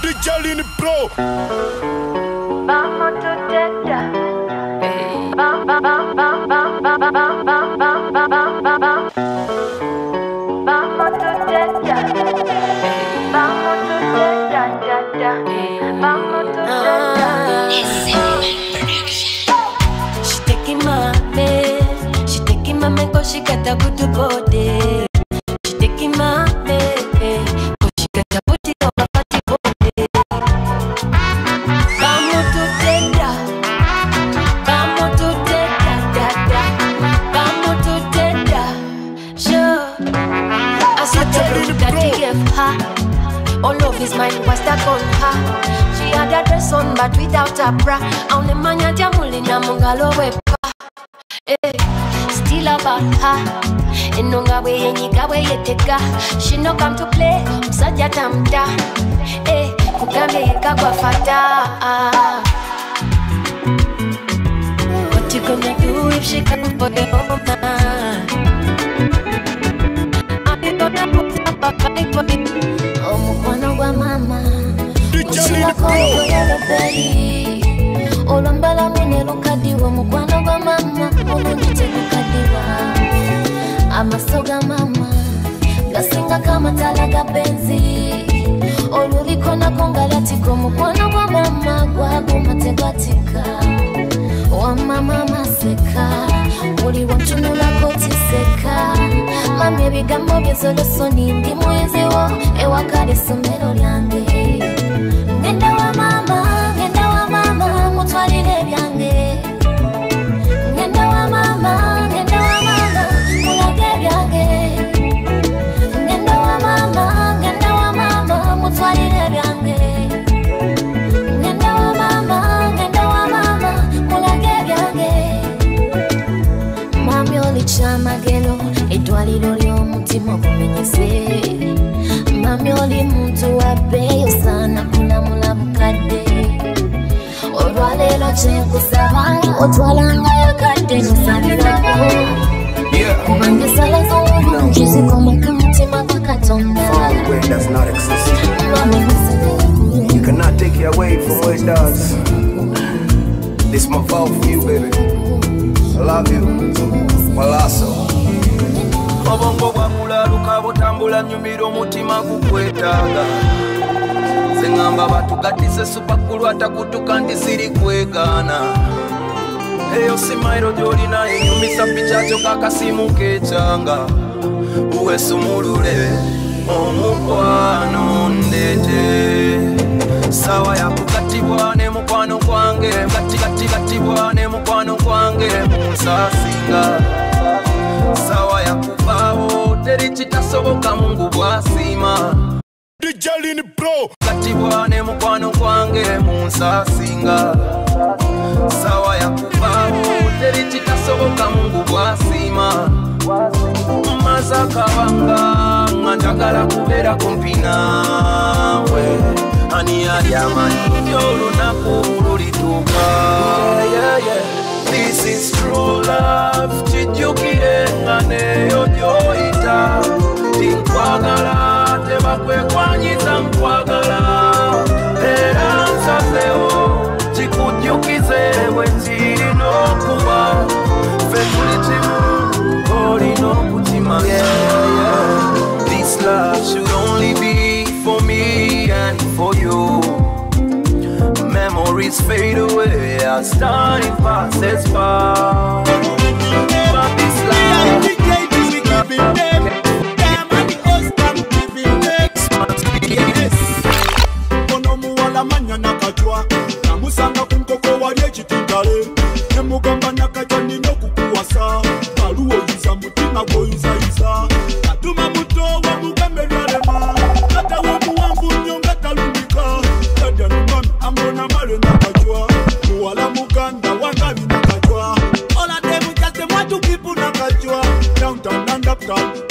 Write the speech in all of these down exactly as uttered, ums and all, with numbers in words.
Jalini Pro. Vamos to Jeddah. Bam bam bam bam bam bam bam bam bam bam bam bam. Vamos to Jeddah. Vamos to Jeddah, Jeddah. Vamos to Jeddah. She taking my man, she taking my man 'cause she got a good body. She taking my man 'cause she got a booty on my body body. Vamos to Jeddah, vamos to Jeddah, Jeddah. Vamos to Jeddah, sure. I said to her that he gave her all of his mind was stuck on her. She had a dress on but without a bra. Only man ya jamuli na mungalo wepa. Eh, still about her. Inonga we yenyika we yeteka. She no come to play, msaja tamta. Eh, kukambe yeka kwa fata. What you gonna do if she come for your man? I'm gonna put up a fight for him. Oh, mwana wa mama. Uchila kongo yelo belly. Olambala mwene lukadiwa. Mwana wa mama. Olunite lukadiwa. Amasoga mama. Gasinga kama talaga benzi. Olulikona kongalatiko. Mwana wa mama. Gwagu mategatika. Wa mama maseka. Uli wanchunula koti seka. Mami ebigambo byezolosoni ndi mwezewo ewakale somero lyange. Ngenda wa mama, ngenda wa mama, mutwalire byange. Ngenda wa mama, ngenda wa mama, mulage byange. Ngenda wa mama, ngenda wa mama, mutwalire byange. Ngenda wa mama, ngenda wa mama, mulage byange. Mami olicha magelo, edwaliro ly'omutima obumenyese. Mami oli muntu wabeyo sana kulamula bukadde. Olwaleero kyenkusaba otwalanga yakadde nosabirako. Kubanga ensala z'obulungi zikomoka mutima gwa Katonda. You cannot take it away from where it does. This my vow for you, baby. I love you. Malaso. Obongo bwa mulaluka butambula nyumira omutima gukwetaaga. Zengamba batugatise supakulu atakutuka ndi siri kwegaana. Eyo simairo gyolina enyumisa pichacho kakasimu kechanga. Uwe sumulule omukwano ndete. Sawa ya kukatibwa ne mukwano kwange. Gati gati gatibwa ne mukwano kwange. Munsasinga sawa ya kubawo teri kitasoboka Mungu bwasima. Jalini Pro. Katibwa ne mukwano kwange munsasinga. Sawa ya kubawo teri kitasoboka Mungu bwasima. Mazaka banga njagala kubeera kumpi naawe. Ani ali amanyi olunaku lulituuka. Yeah, yeah. This is true love. Chijukire nganeyo gyoyita. Tinkwagala tebakwekwanyiza nkwagala. Era nsazewo kikujjukize bwe kirina okuba. Ffe tuli kimu olina okutima. This love should only be for me and for you. Memories fade away as time passes by. But this life, we give it them. Them and the husband giving next month's yes. Kono muwala manya nakajwa. Namusanga kumkoko wali ekitindale. Nemugamba nakajwa nino kukuwasa. Baluwo yiza mutima goyiza yiza. Katuma muto wa mugambe lwalema. Kata wa muwambu nyonga talumbika. Kadia ni mami amona male nakajwa. Muwala muganda wangabi nakajwa. All of them just them want to keep nakajwa. Downtown and uptown.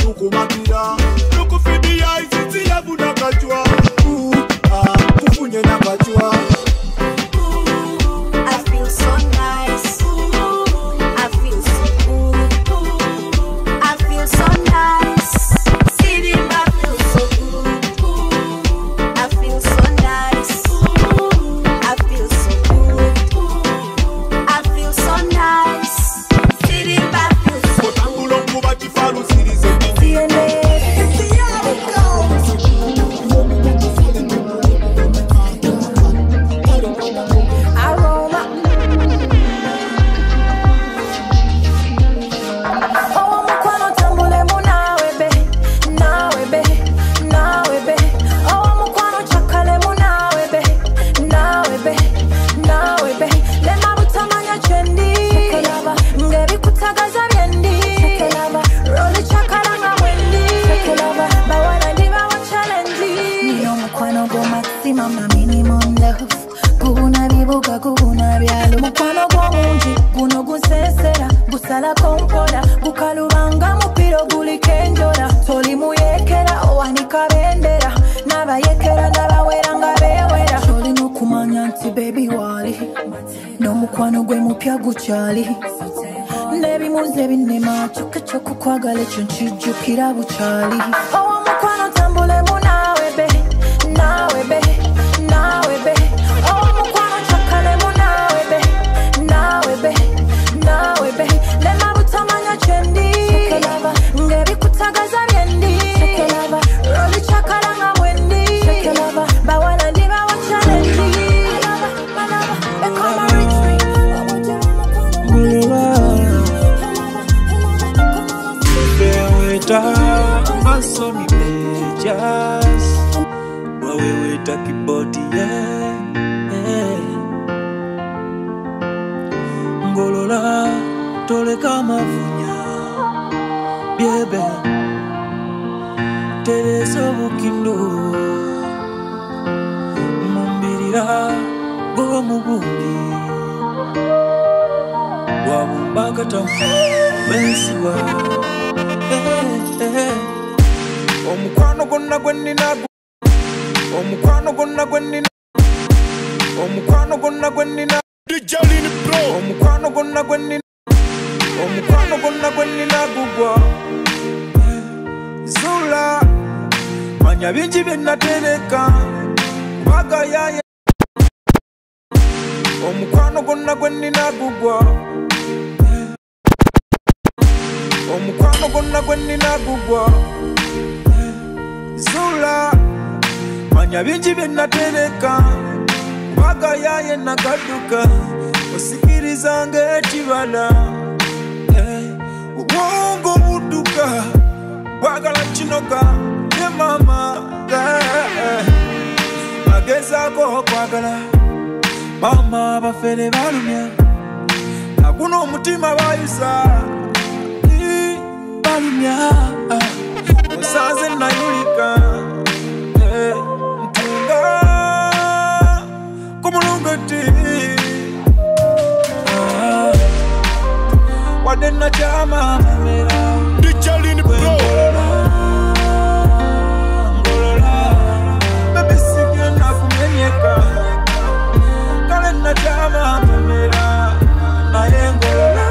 mukwano go maximum na minimum love. Guna bibuka guna byalo mukwano go munji guno gunsesera gusala kompola gukalubanga mupiro guli kenjora toli muyekera owanika bendera nabayekera nabawera nga bewera toli nokumanya nti baby wali no mukwano gwe mupya gukyali nebimuze binema choka choka kwagala ekyo nkijjukira bukyali owo mukwano tambule munawe be nawe be nawe be owo mukwano chakale munawe be nawe be nawe be lema butamanya chendi chekelaba ngebikutagaza byendi chekelaba roli chakala nga mwendi chekelaba bawala ndiba wachalendi malaba malaba bekoma rich me Maso mi mejas wewe takiboti yeah, yeah. Ngolola tole kama vunya biebe teleso bukindo mumbirira go mubundi wa mumbaka tamu bensiwa omukwano gonna gwenina omukwano gonna gwenina omukwano gonna gwenina D J Lini Pro omukwano gonna gwenina omukwano gonna gwenina gugwa Zula manya bingi byenatereka baga yaye omukwano gonna gwenina gugwa omukwano gonna gwenina gugwa Zula manya bingi byenatereka baga yaye nagaduka osikiriza ng'ekibala obwongo budduka bwagala kinoga ne mama agezaako okwagala mama bafere balumya naguno omutima bayusa balumya osanze nayulika ntunga kumulungati wadde nakyama mera D J Lini Pro ngolola bebe sigenda kumenyeka kale nakyama mera naye ngolola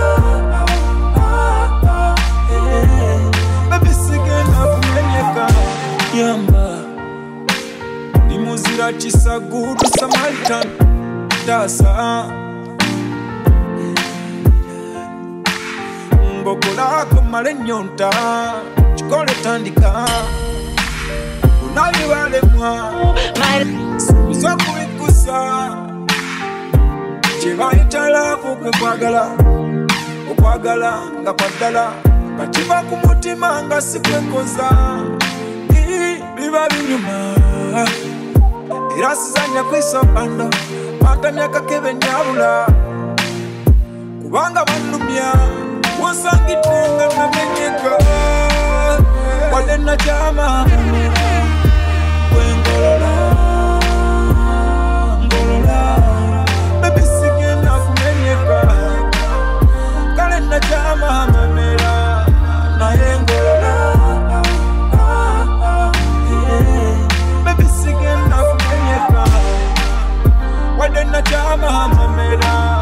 bebe sigenda kumenyeka yamba ni muzira kisagudu Samaritan dasa ngokolako male nyonta chikole tandika unabi walemwa subiza kubikusa chibayitalaku kwe kwagala okwagala nga kwaddala katiba ku mutima nga sikwekoza biba binyuma era sizanya kwisopando pantamya kakebe nyabula kubanga banumya wasangitenga namenyeka wale nakyama wengolola ngolola bebe sigenda kumenyeka kale nakyama mamera naye ngolola bebe sigenda kumenyeka wale nakyama mamera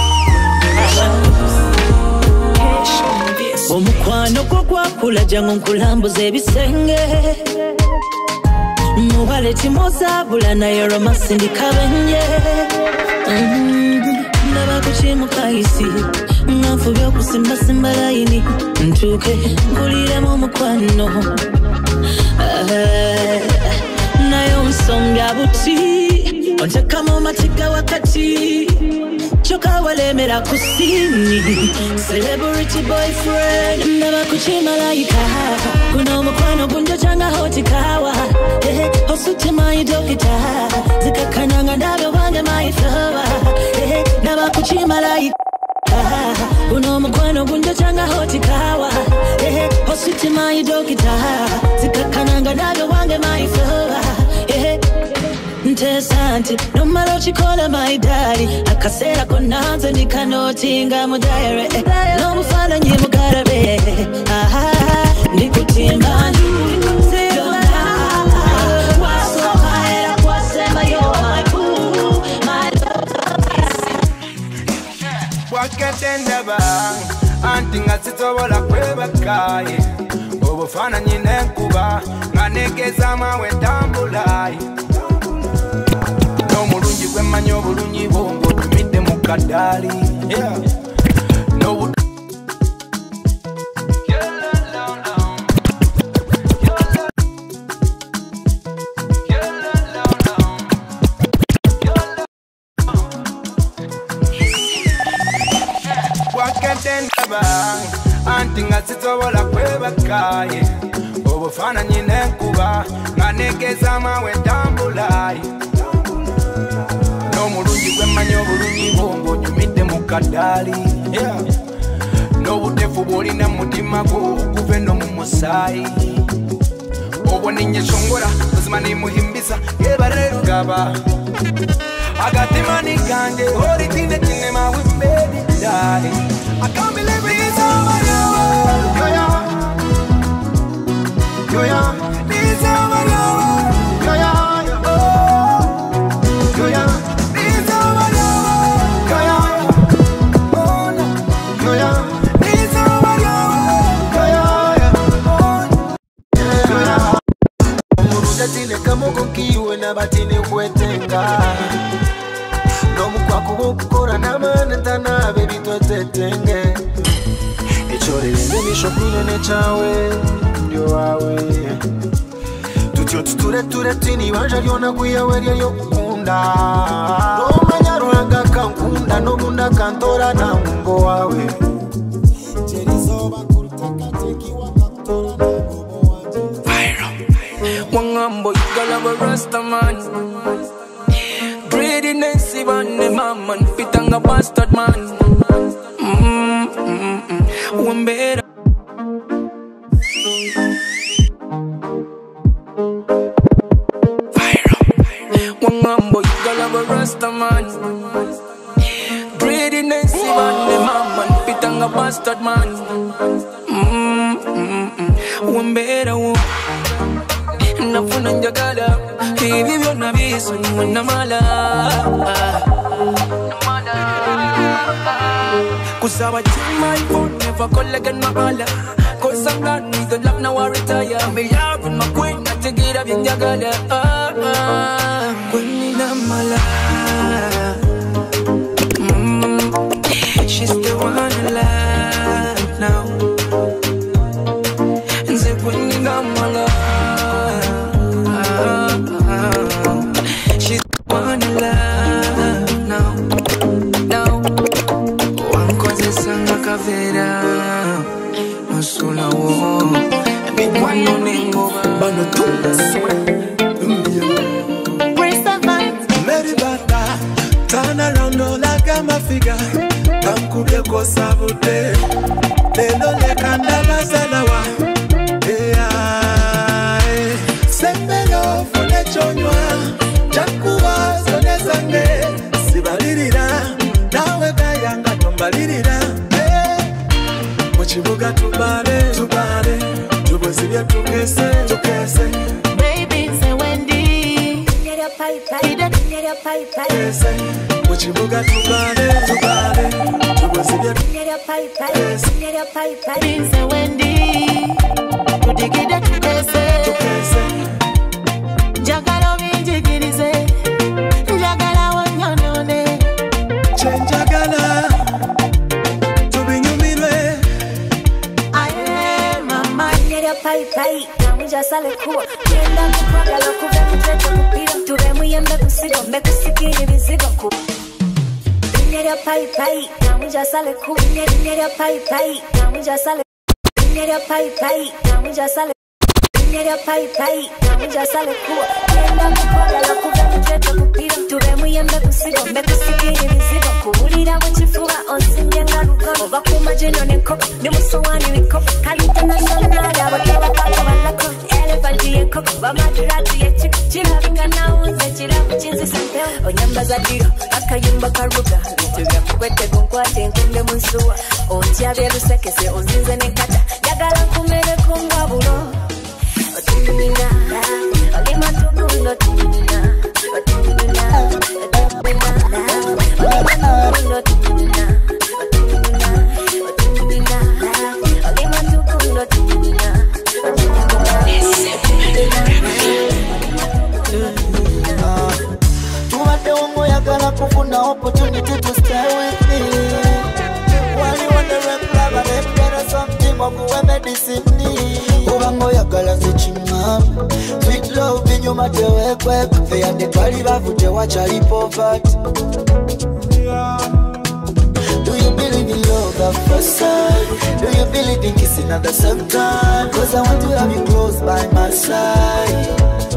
omukwano gwo gwakula jangu nkulambuza ebisenge mubale timozabula naye romasi ndikabenye ndaba kukimukayisi nganfubye okusimbasimba layini ntuuke nkuliremu omukwano naye onsonga buti ontekamu matiga wakati choka walemera kusini celebrity boyfriend ndaba kuchimalayika kuno mukwano gunjo changa hotikawa eh osute my dokita zikakananga ndabe wange my flower eh ndaba kuchimalayika kuno mukwano gunjo changa hotikawa eh osute my dokita zikakananga ndabe wange my flower eh Interessanti, non me lo ci cola mai dai. A casera con nanzo ni canotinga mu diary. Non mu fala ni mu karabe. Ah ah, ni kutimba ni. Waketenda bang, anti ngatitobola kwebakaye. Obufana nyine nkuba, nganegeza mawe tambulai. No mulungi kwemanyo bulungi bongo tumide mukadali. Yeah. No anti ngatitobola kwebakaye. Obufana nyine nkuba, nganegeza mawe tambulai. No mulungi kwemanyo bulungi bongo tumide mukadali. Yeah. No butefu bolina mutima gwo kuve no mumusai. Obwo ninye shongora kuzima ni muhimbisa yebare rugaba. Agatima ni gange hori tine tine mawe mbedi dai. I can't believe it's over now. Yo yo, yo yo, it's over now. Yo yo, yo yo, it's over now. Yo yo, oh no, yo yo, it's over now. Yo yo, yo yo. Muruda tine kamo konkiwe na batine kwetenga. No mukwaku wokukora namane tana baby twatetenge. Echore nemisho kunene chawe ndio wawe. Tutyo tuture ture tini wanja liona kuyawe lyo kunda. No manyaruanga kankunda no munda kantora na mungo wawe. Cherizoba kurutaka teki wakatora na mungo waje. Viral. Wangambo igalaba rasta man. Greediness even the man, pitanga bastard man. Mm mm mm. One better. Viral. One mambo you galaba rasta man. Greediness even the man, pitanga bastard man. Mm mm mm. One better one. Nafuna njagala hivi vyo nabiso ni na mala kusaba my phone never call again my ala cause I'm not need the love now I retire me love with my queen not to get up in njagala when ni na mala she's the one alive now and say when ni na mala she's one alive now, now. One cause it's a cavera, no sooner war. Big one no name over, but no two the Mary Bata, turn around all like I'm a figure. Tankube ko sabute, lelo le kandala zalawa. Sembelo fone chonywa, jakuwa zone zange. Sibalirira, nawe gayanga tombalirira. Muchibuga tubale, tubale, tubozibya tukese, tukese. Baby, say Wendy, get a pipe, get a pipe, kese. Muchibuga tubale, tubale, tubozibya get a pipe, get a pipe. Baby, say Wendy, kudigida tukese, tukese. Jagala minjigirize, jagala wanyonone. Chenjagala, tubinyumirwe. Aye, mama, get a pipe, pipe. Namuja sale kuwa, kenda mkwagala kuve mtreto mpira. Tube muyembe kusigo, mbe kusikiri vizigo ku. Get a pipe, pipe. Namuja sale kuwa, get a pipe, pipe. Namuja sale, get a pipe, pipe. Namuja sale. Get a pipe, pipe, namuja sale kuwa. Kenda mkwagala kuve mtreto mpira. Tube muyembe kusigo, mbe kusikiri vizigo ku. Ulira mchifuwa, onsinge ngaruga. Oba kumajeno nenko, ni musowani wiko. Kalita na sonala, wakewa pako walako. Elefanti yeko. Eko bamadurati yechi chirabika nauze chirabu chinzi sampe onyambaza diro akayumba karuga bitubya kukwete gonkwate nkunde munsuwa ontya byerusekese onzinze nekata yagala kumere kongwabulo otumina olima tugundo tumina otumina otumina olima tugundo tumina otumina otumina olima tugundo tumina Tuwate wangu ya gala kufuna opportunity to stay with me. While you want the reply, but if there is something of who medicine need. Wangu ya gala zichima sweet love in your matter work work. They are the caliber for the watch I poverty. Do you believe in love at first sight? Do you believe in kissing at the same time? Cause I want to have you close by my side.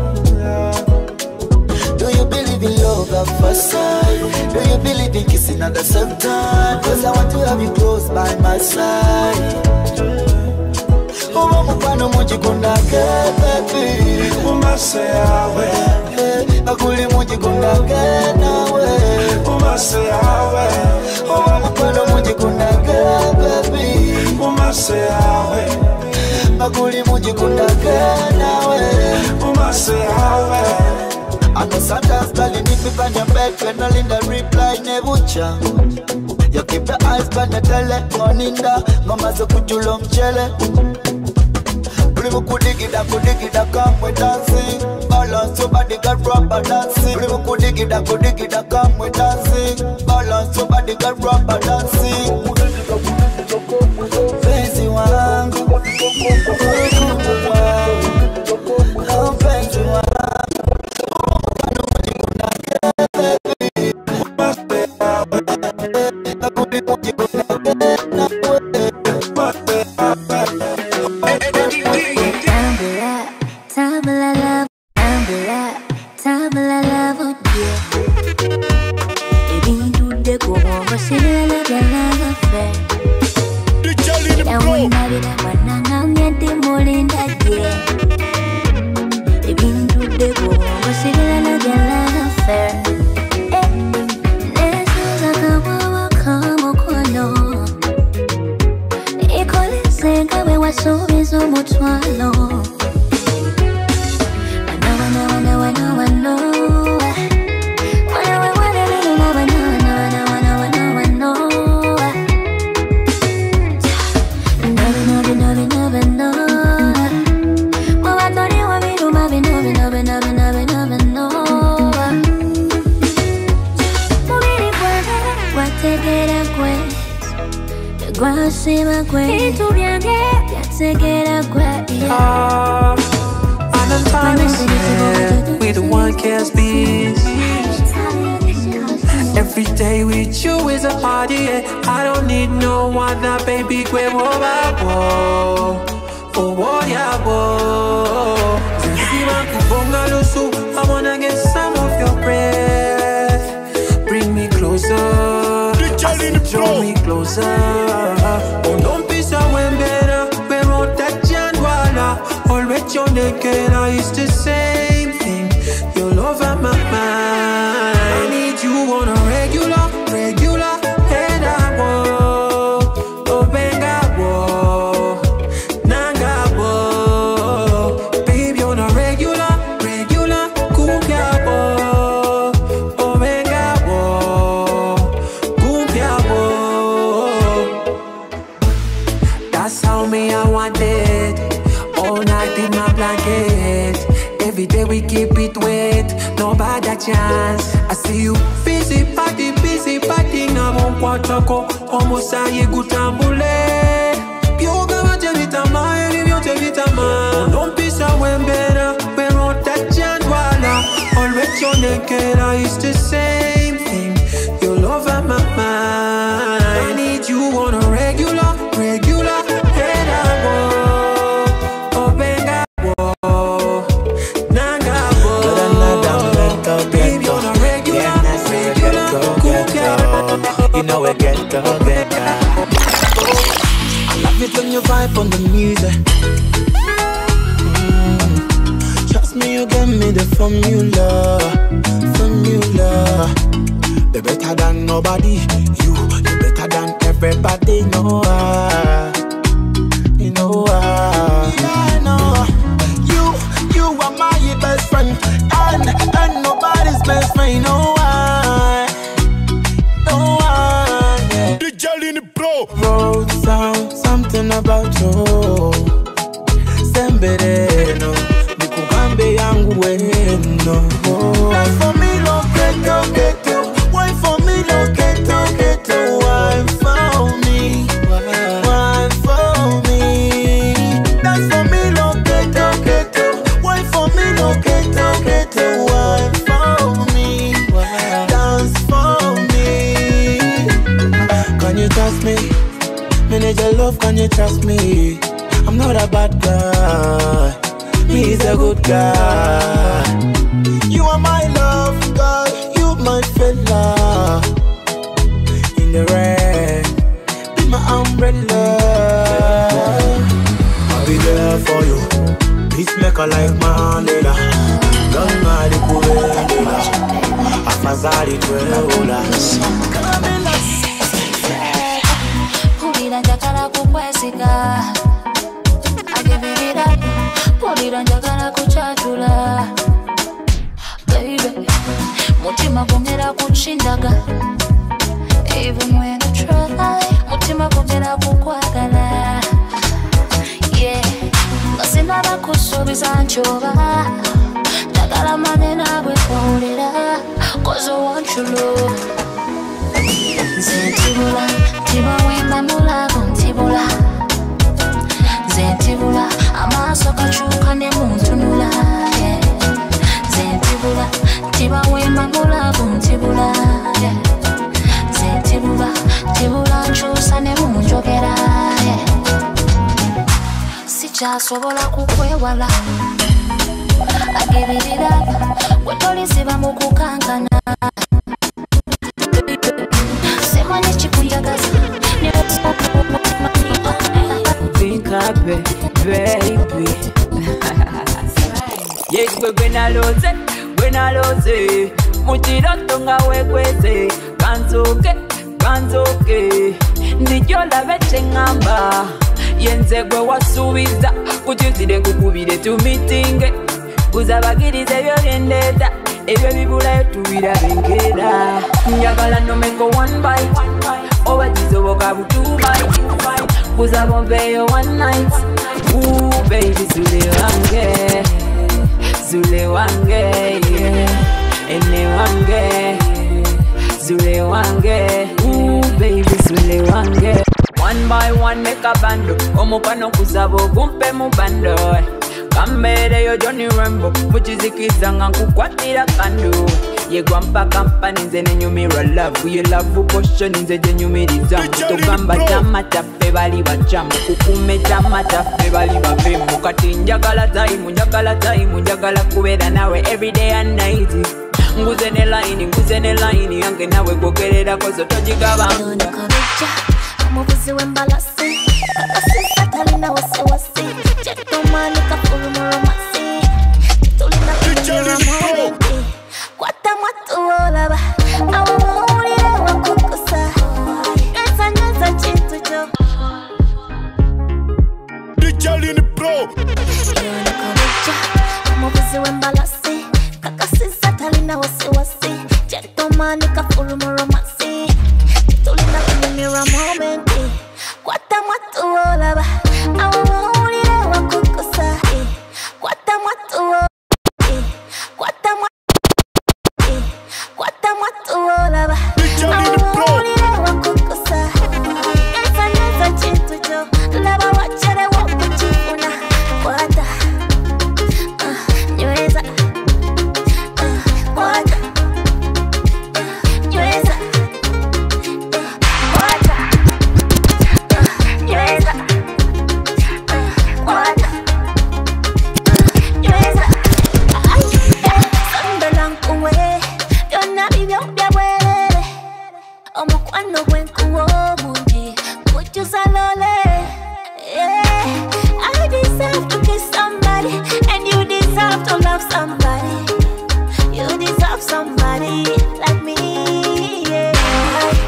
Do you believe in love at first sight? Do you believe in kissing at the same time? Cause I want to have you close by my side. Oh, mupano moji kundake, baby. Umase awe, Akuli moji kundake, nawe. umase awe, Oh, mupano moji kundake, baby. umase awe, Akuli moji kundake, nawe. umase awe. I know sometimes darling if you on your bed when all in the reply nebucha. You keep your eyes on the tele, moninda, mama so kujulo mchele. Primu kudigida kudigida come we dancing. Balance your body got rubber dancing. Primu kudigida kudigida come we dancing. Balance your body got rubber dancing. Fancy wangu, kuku wangu, oh fancy wangu. We the one cares beast. Every day with you is a party, yeah. I don't need no other, baby. Kwe wo ba wo, oh wo ya wo. Zima kubonga lusu, I wanna get some of your breath. Bring me closer, I said draw me closer. Oh don't be so better, we're on that Janwala. Always your naked, I used to same thing. You're over my mind. I need you on a regular, regular, and I want, oh benga wo, nanga wo, baby on a regular, regular, kumpia wo, oh benga wo, kumpia wo. That's how me I want it. All night in my blanket. Every day we keep it wet. No bad a chance. I see you busy party, busy party. Na mon kwatako. Almost a ye gutambule. Yoga waje vitama, eli vyote vitama. Don't be so better. We're on that Janwala. Always your naked, I used to same thing. You're over my mind. I need you on a regular, regular, and I want. You know we get go, get go. I love it when you vibe on the music. Mm. So your body. You, you better than everybody. No, ah, you know, ah. Yeah, no. You, you are my best friend, and and nobody's best friend. No, ah, no, ah. Yeah. The Jalini Pro. Road sound, something about you. Sembere no, nikugambe yangu weno. Why for me lo keto keto? Why for me lo keto keto? Why for me? Why for me? That's for me lo keto keto. Why for me lo keto keto? Why for me? Dance for me. Can you trust me? Manage your love, can you trust me? I'm not a bad guy, he's a good guy. You are my love, girl, you my fella. In the rain, be my umbrella. I'll be there for you, peacemaker like Mandela. Don't mind the Kubela, Afazari Twela. Pulira njagala kukwesiga, I give it up. Pulira njagala kuchatula, baby. Mutima gongera kuchindaga, even when I try. Mutima gongera kukwagala, yeah. Ngasinaba kusubiza nchoba, njagala mane nawe pulira, 'cause I want you love. Zentibula, tiba wemba mulago ntibula. Zentibula, amaso kachuka ne muntunula. Yeah. Zentibula, tiba wemba mulago ntibula. Yeah. Zentibula, tibula nchusa ne munjogera. Yeah. Sichasobola kukwewala, agibirira, kwetolisiba mukukankana. Happy, baby. Yes, we when I lose it, when I lose it. Mutiroto nga wekweze, kanzoke, kanzoke. Ndijola veche ngamba, yenze gwe wasubiza. Kuchizide nkukubire tu meeting, kuzabagirize byolendeta. Ebyo bibulayo tubira bengera. Njagala no meko one by oba jizoboka butubai. Kuzabombeyo one night. Ooh baby zule wange, zule wange, yeah. Ene wange, zule wange. Ooh baby zule wange. One by one make a bando, omukano kuzabo gumpe mu bando. Kambere yo Johnny Rambo, muchizikiza nga nkukwatira kando. Yegwa mpaka mpani nze nenyumira love. Ye love potion nze jenyumiriza. Togamba tamata fe bali bachamu, kukume tamata fe bali bavemu. Kati njagala time, njagala time, njagala kubeera nawe every day and night. Nguze ne line, nguze ne line, yange nawe gogerera kozo tojigaba. Muvuzi wembalasi, akasisa talina wasiwasi. Chetumani kafuru moromasi, tulina kumira momenti. Kwata mwatu olaba, awo muhulire wakukusa. Nyanza nyanza chintu jo. The Jalini Pro. Yona kabuja, muvuzi wembalasi, akasisa talina wasiwasi. Chetumani kafuru moromasi, tulina kumira momenti. Kwata mwatu olaba, awo muhulire wakukusa. Kwata mwatu olaba, kwata mwatu, kwata mwatu olaba, awo muhulire wakukusa. Nyanza nyanza chintu jo, laba wachere wakuchifuna. Kwata, uh, nyweza, uh, kwata, uh, nyweza, uh, kwata. Nyweza, kwata, nyweza, sandala nkuwe, byonna bibyo bya bwerere. Omukwano gwenkuwa omungi, kujjuza lole. Yeah, I deserve to kiss somebody, and you deserve to love somebody. You deserve somebody like me, yeah.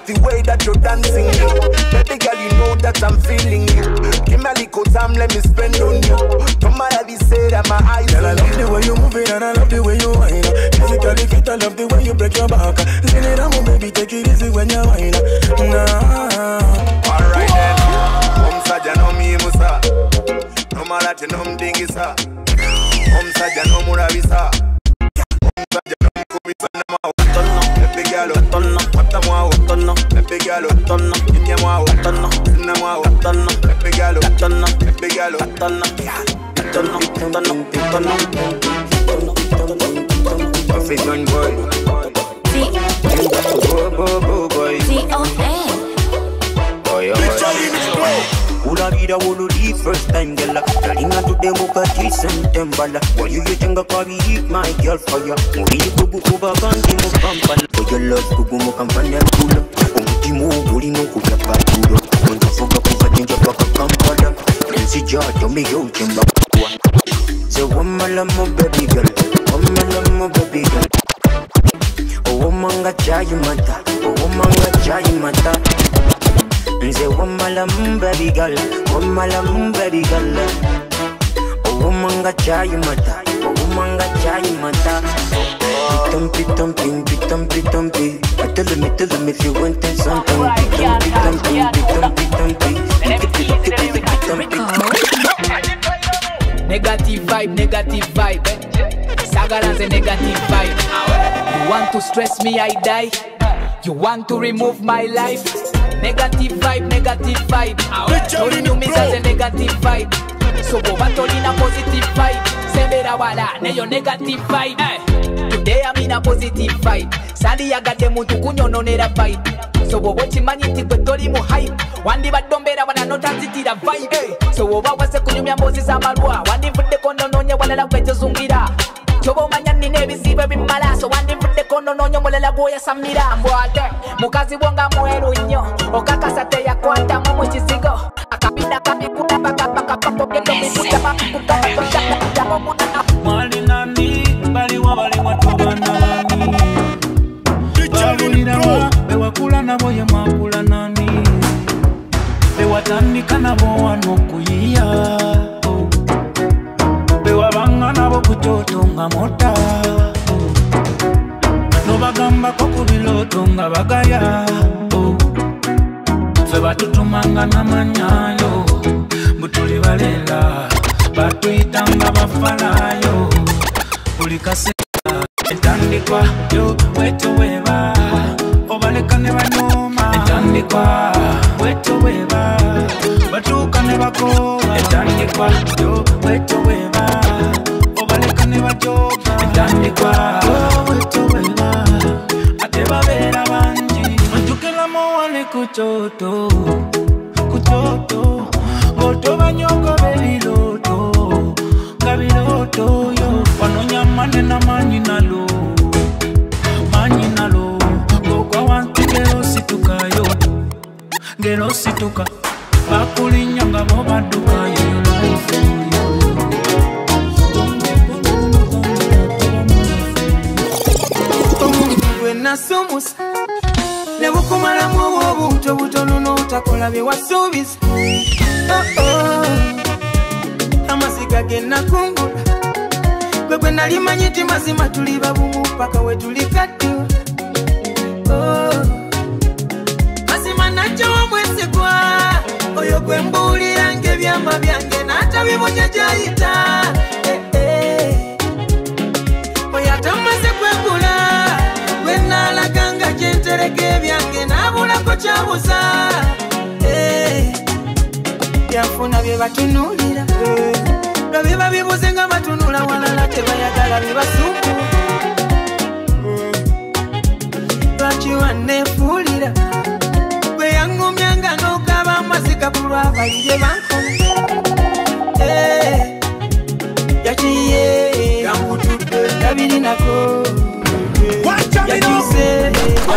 like the way that you're dancing. Baby girl, you know that I'm feeling you. Give me a little time, let me spend on you. Don't matter if you say that my eyes. Girl, I love the way you move it and I love the way you whine. Physically fit, I love the way you break your back. Spin it down, baby, take it easy when you whine. Nah. Alright then, Om Saja no mi musa. No matter no mdingi sa. Om Saja no muravisa. Om Saja no mkumisa na mawatono. Baby girl, otono, mata mawatono. Baby girl, otono, inya mawatono. Sina mawatono. Baby girl, otono, baby girl, otono. Otono, otono, otono, otono. Perfect young boy. Boy, boy, boy. Ula vida wolo di first time gala. Dalinga to demo ka decent tembala. Why you you think I carry my girl for ya? Muri kubu kuba kanti mo kampana. For your love kubu mo kampana kula. Umuti mo buri mo kuya paturo. Munga foga kuba jinja paka kampana. Nancy George me yo chimba kwa. So wamala mo baby girl, wamala mo baby girl. Oh manga chai mata, oh manga chai mata. Nze wamala baby girl, wamala baby girl. Oh manga chai mata, oh manga chai mata. Pitampi tampi, pitampi tampi. Tell me, tell me if you want something. Pitampi tampi, pitampi tampi. Negative vibe, negative vibe. Sagaran's a negative vibe. You want to stress me, I die. You want to remove my life. Negative vibe, negative vibe. Tolling you miss as a negative vibe. So go back in a positive vibe. Sembera wala, ne yo negative vibe. Hey. Today I'm in a positive vibe. Sali aga demu tukunyo no nera vibe. So go watch maniti kwe tori mu hype. Wandi badombera wana no tantitira vibe. Hey. So go wase kunyumya mbozi za marua. Wandi fude kono nonye wala la kwecho zungira. Chobo manyani nebisibe bimala. So wandi fude kono nonye wala la goya samira. Mwate, mukazi wonga mweru nyo. Okaka sate ya kwanta mumu chizigo. Akabida kabikuta baka baka baka kendo mikuta baka baka baka. Mwali nani, bali wa bali watoba nani. Balulira wa, bewa kula na boye mwakula nani. Bewa tandika na bowa nokuyiya. Bewa banga na bo kuchoto nga mota. No bagamba koku biloto nga bagaya. Feba tutumanga na manyayo. Butuli balela. Batuitanga bafalayo. Ulikase etandikwa yo wetu weba. Obalekane banoma etandikwa wetu weba. Batukane bakoba etandikwa yo wetu weba. Obalekane bajoba etandikwa wetu weba. Ateba bera banji matukela moane kuchoto kuchoto. Oto banyoko beliloto kabiloto yo. Wanonya mane na manyi nalo manyi nalo. Gokwa wanti gero situka yo. Gero situka bakuli nyanga bobaduka yo. Wena sumus nebukumala mwobo buto butono no takola bye wasubisa. Oh oh, amasiga gena kungula. Kwekwe nali manyiti mazima tuli babumu paka we tuli katiwa. Oh, mazima nacho mwesigwa. Oyo kwe mbulira nge byamba byange nata bibonya jayita. Eh eh, oyata maze kwekula. Wena laganga jentereke byange nabula ko chabuza. Eh, yafuna bye batunulira. Lwabe babibuze nga batunula walala tebayagala bibasuku. Lwaki wannefuulira gwe yangumyanga n'okaba amazika bulwa abalire bankola. Yakiye yamutudde tabirinako. Yakize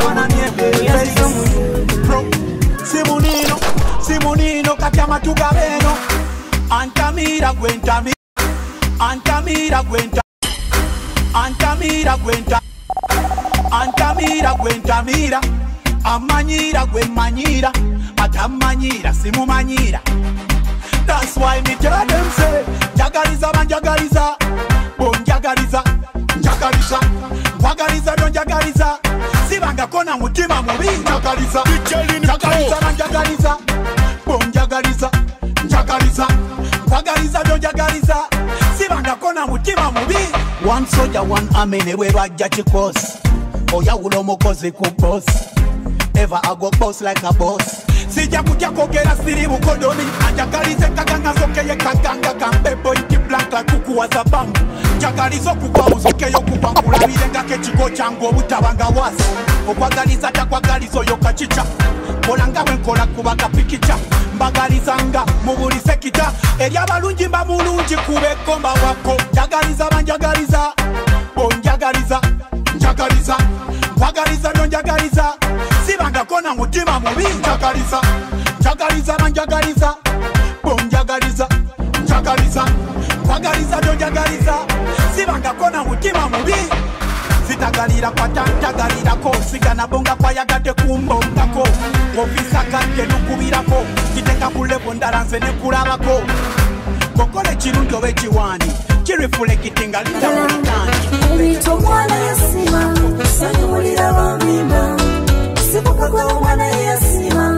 Simonino, Simonino katyama tugabeno. Antamira gwenta, Antamira gwenta, Antamira gwenta, Antamira gwenta mira. amanyira gwe manyira atamanyira simumanyira. That's why me tell them say njagaliza banjagaliza bonjagaliza njagaliza wagaliza donjagaliza sibanga kona mutima mubi njagaliza njagaliza banjagaliza bonjagaliza njagaliza wagaliza donjagaliza sibanga kona mutima mubi. One soldier one army newe rajja chikosi oyawula omukozi ku boss. Ever I go boss like a boss. Sija kujja kogera siri bukodoni anjagalize kaganga sokeye kaganga kambebo inti blanka kukuwa zabamu njagalizo kugwa uzokeyo kubankulabire nga kekiko kyangu obutabanga wasi okwagaliza takwagalizo yo kachicha kolanga wenkola kuba kapikicha mbagalizanga mu buli sekita eri abalungi mba mulungi kubekomba wako njagaliza banjagaliza bonjagaliza njagaliza wagaliza donjagaliza sibanga kona mutima mubi njagaliza njagaliza banjagaliza bonjagaliza njagaliza wagaliza donjagaliza sibanga kona mutima mubi. Sitagalira kwatantagalirako sigana bonga kwayagadde kumbongako ofisa kanje nukubirako kiteka kulevo ndalanze nekulabako kokola ekirungi oba ekiwani kirifulekitinga litamulitangi ebintu omwana yasima sanyumulira bambimba sibuka gwe omwana yasima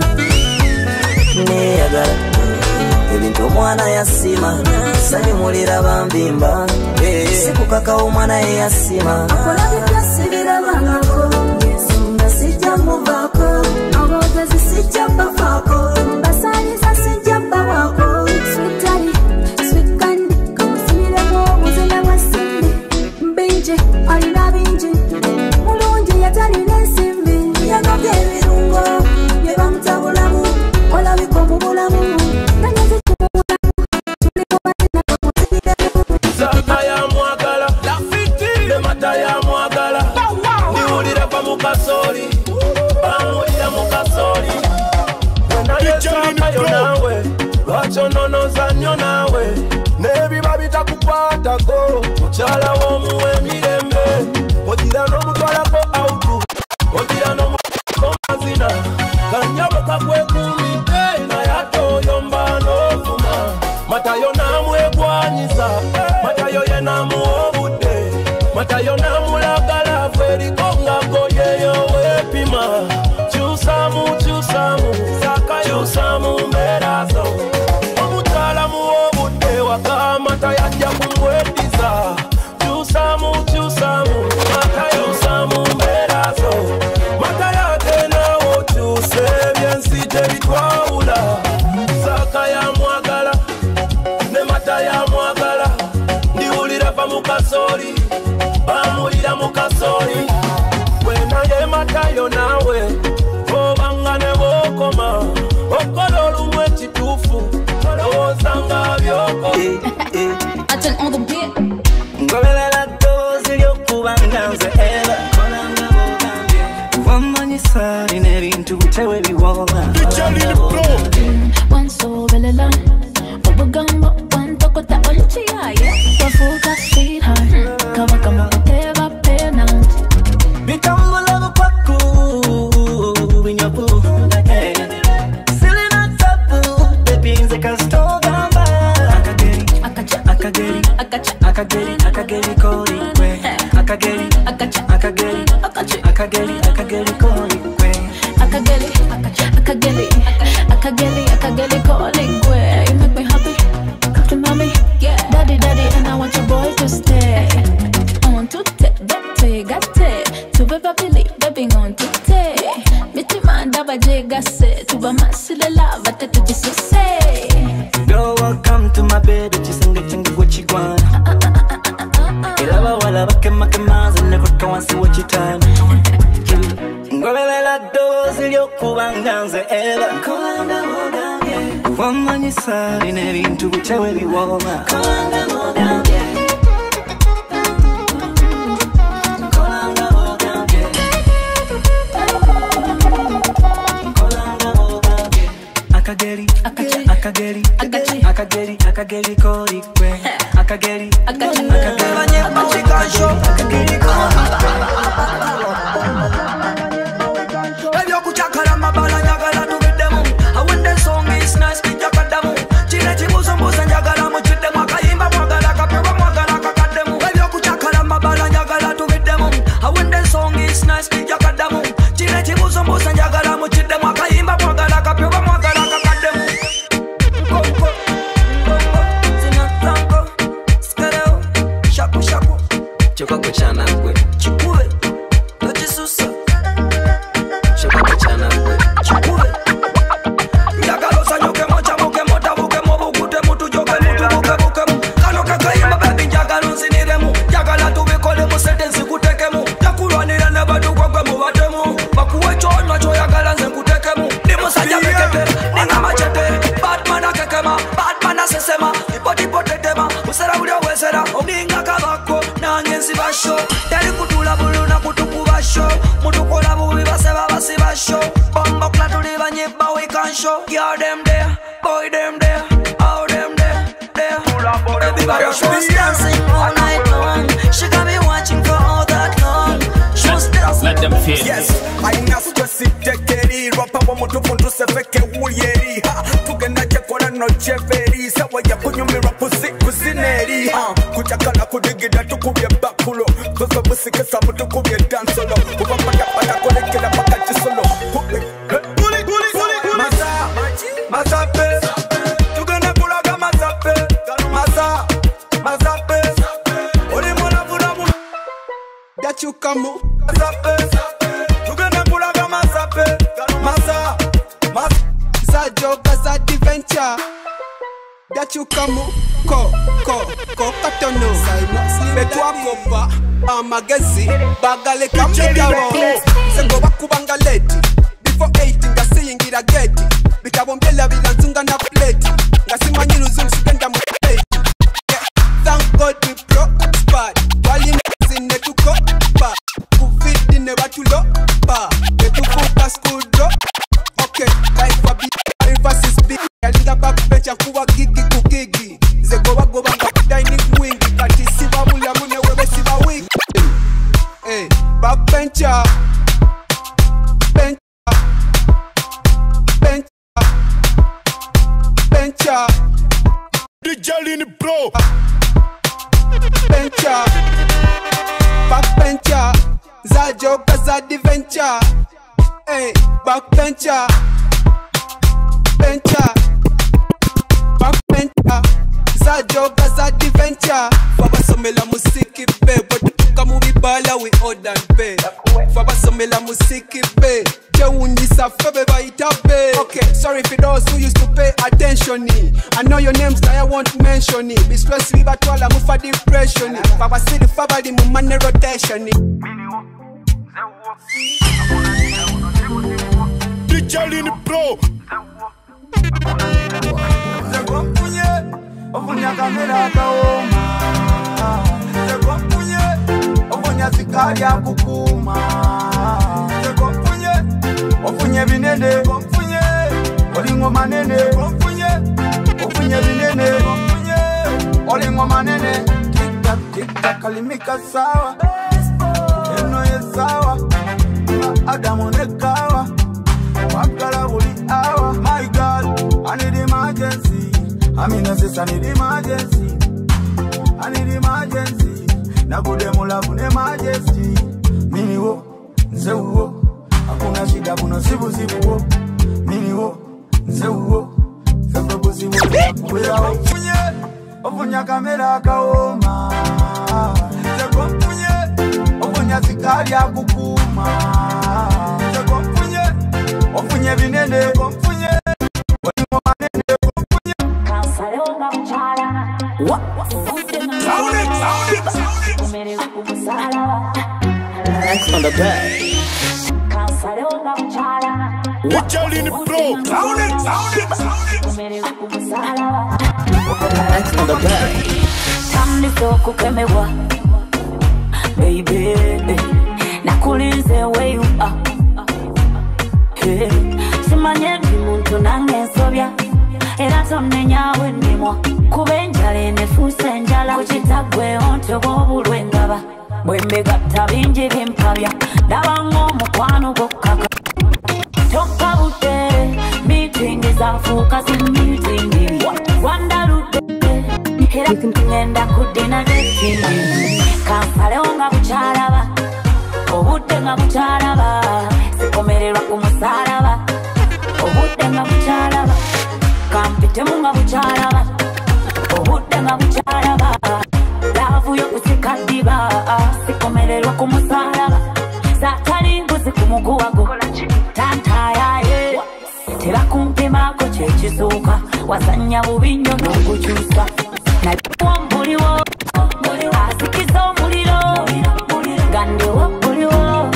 neyagala ebintu omwana yasima sanyumulira bambimba sikukaka omwana yasima akola bitasibira bangako nga sijja muvako obogezi sijja bafako basaliza sijja bawako switali swikandi kamusimileko obuzina bwa simbi bingi alina bingi mulungi yatalina ensimbi yagabye ebirungo bye bamutabulamu olabika mu bulamu nanyeze Mukasori, bamulira mukasori. Wenayesakayo nawe, lwaki nonoza nnyo nawe. N'ebiba bitakukwatako, mukyala w'omuwa emirembe. Ogira n'omutwalako autu, ogira n'omutwalako mazina. Kanyabo kakwekuumidde, naye ate oyomba n'ovuma. Matayo n'amwegwanyiza, Matayo ye n'amuwa obudde. Matayo n'amulagala fweriko ngagoyeyo wepima. Kyusamu kyusamu sakayusamu mberazo. Omutwala muwa obudde waka Matayo ajja kumweddiza. Kyusamu kyusamu sakayusamu mberazo. Matayo ate naawe okyuse ebyensi tebitwawula. Saka yamwagala ne Matayo amwagala. Ndiwulira va mukasori bamulira mukasori. Wenaye Matayo nawe obanga ne bokoma okola olumu ekituufu olowooza byoko. Ngoberera ddoozi ly'okuba nze era wamanyisa lina ebintu butewe biwooma wansobelela obugamba wantokota olikiyaye wafuuka sweetheart kabaka mukuteba penalty bitambula bukwaku binyaku silina tabu bebinze kasitogamba akageri akageri akageri akageri koli kwe akageri akageri akageri akageri koli kwe akageli akageli akageli akageli koli kwe. You make me happy, come to mommy, yeah. Daddy daddy and I want your boy to stay. I want to take that to you got it to be baby baby on to take miti manda bajegase to ba masile lava tete jisuse. Girl, welcome to my bed, chisinga chinga guchigwana. Ilaba wala bakema kemaza never want see what you time. Ngobelela ddoozi ly'okuba nze era wamanyisa lina ebintu butewe biwooma. Akageri akageri akageri akageri koli kwe akageri akageri akageri koli. Ebyokuca Kanye, but we can show. Girl, them there, boy, them there, all them there, there. Everybody was dancing all night long. She got me watching for all that long. She was dancing. Let them feel. Yes, I know stressy tekeri. Rapa wa mutu fundu se feke uyeri. Ha, tugenda chekora no cheveri. Sawa ya kunyumira pusi kusineri. Ha, kuchakala kudigida tukubye bakulo. Kosa busike sa mutu kubye dansolo. Kuba pata pata kolekela paka chisolo. Guli guli guli. Masa, masape. Tugenda kulaga masape. Masa, masape. Oli mwana vuna vuna. That you come masape. Tugenda kulaga masape. Masa, masa. Sajo kasa adventure. That you come ko ko ko katono. Betwa kopa amagezi bagale kamigaro. Sengo bakubanga leti. Before eighteen ngasiyingira geti. Bitabombela bilanzunga na plate. Ngasimanyi luzum sipenda mu plate. Thank God we prospered. Wali nezine tuko ba. Kuvidi ne batulo ba. Betufuka school drop. Okay, like wabi versus big. Yalinda backbench kuwa gigi kugigi. Zego bagoba dining wing. Kati siba mula mune wewe siba wing. Hey, backbencher. Bencher. Bencher. Bencher. D J Lini Pro. Bencher. Backbencher. Zajo kaza adventure. Hey, backbencher. Bencher. Backbencher. Zajo kaza adventure. Faba somela musiki be. But come we bala we old and pay. Faba somela musiki be. Cheunisa febe baita be. Okay, sorry for those who used to pay attention. I know your names that I won't mention it. Be stressed we batwala mufa depression. Faba city faba di mumane rotation. D J Lini Pro. Zego mpunye, ofunya kamera kaoma. Zego mpunye, ofunya sikari ya kukuma. Zego mpunye, ofunye binene. Zego mpunye, olingo manene. Zego mpunye, ofunye binene. Zego mpunye, olingo manene. Tik tak tik tak kalimika sawa. Eno ye sawa. Adamu nekawa. Wakala wuli awa. My God, I need emergency. I mean, I need emergency. I need emergency. Nagude mula vune emergency. Mini wo, nze wo. Hakuna shida kuna sibu sibu wo. Mini wo, nze wo. Fefe busi wo. Kuya ofunye, ofunya kamera kaoma. Zeko mpunye, ofunya sikari ya kukuma. Zeko mpunye, ofunye binene. Zeko mpunye, olingo manene. What? Sound it, sound it, sound it. Next on the bed. D J Lini Pro. Sound it, sound it, sound it. Next on the bed. Tamni soko kemewa, baby. Nakulize where you are. Hey, simanye muntu nange sobya. Era tomenya wenimwa. Kubenjale nefuse njala kuchitagwe onto bobulwe ngaba. Bwembe gatta bingi bimpabya. Dabango mukwano gokaka. Toka butere, meeting is a focus in meeting. Wanda lude, hera ngenda kudina deti. Kampale onga buchalaba, obude nga buchalaba. Sikomererwa ku musalaba, obude nga buchalaba. Kampite munga buchalaba, obude nga buchalaba. Lavu yo kusikadiba, sikomererwa ku musalaba. Satali mbuzi kumuguwago. Tantayaye tera kumpimako kyekisuuka wasanya bubinyo n'okukyusa nabiwa mbuliwo asikiza omuliro gandiwo buliwo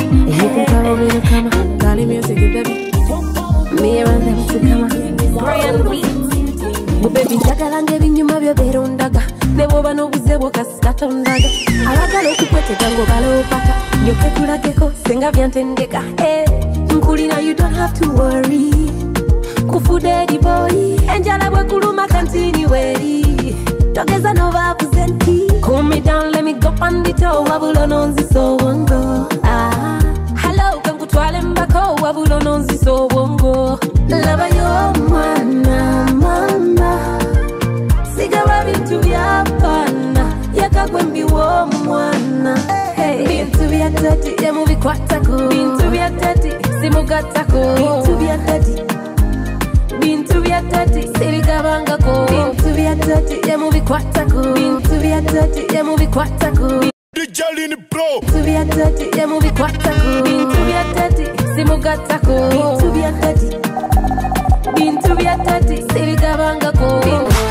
Kali music baby me and them to come Brian Beat baby njagala ng'ebinyuma byo berondaga ne bwoba n'obuze bw'okasikatondaga abagala okukwetega ng'obala opata nyoke kulageko senga byantendeka eh Kulina, you don't have to worry. togeza nova presenti. Cool me down, let me go on the toe. Wabulo nonzi so wongo. Ah, hello, come kutwale mbako. Wabulo nonzi so wongo. Lava yo mwana mama. Sigawa bintu bya pana. Yakagwembi wo mwana. Hey, bintu bya tati, ya mubi kwatako. Bintu bya tati, simugatako. Bintu bya tati. Bintu bya tati, sibigabangako. Bintu bya tati, ya mubi kwatako. Bintu bya tati, ya mubi kwatako. D J Lini Pro. Bintu bya tati, ya mubi kwatako. Bintu bya tati, simugatako. Bintu bya tati. Bintu bya tati, sibigabangako.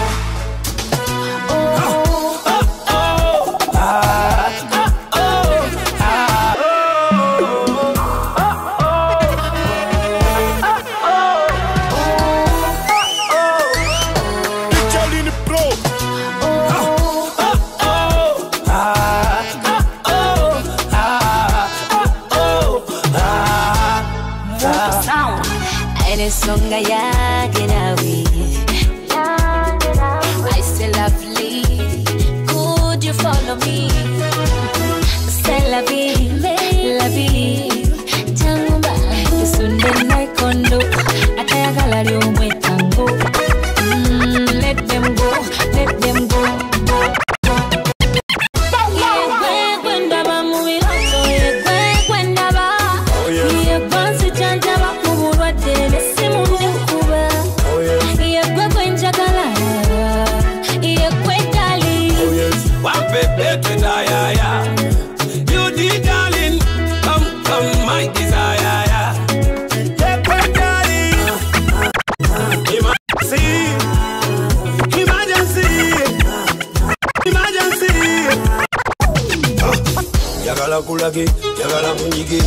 Songa yake nawe, I say lovely, could you follow me? Say la vie, la vie, tangumba, isunde na ikondo, atayagala liomwe tango. Mm, let them go, let them go. Yagala kulage, yagala munyige.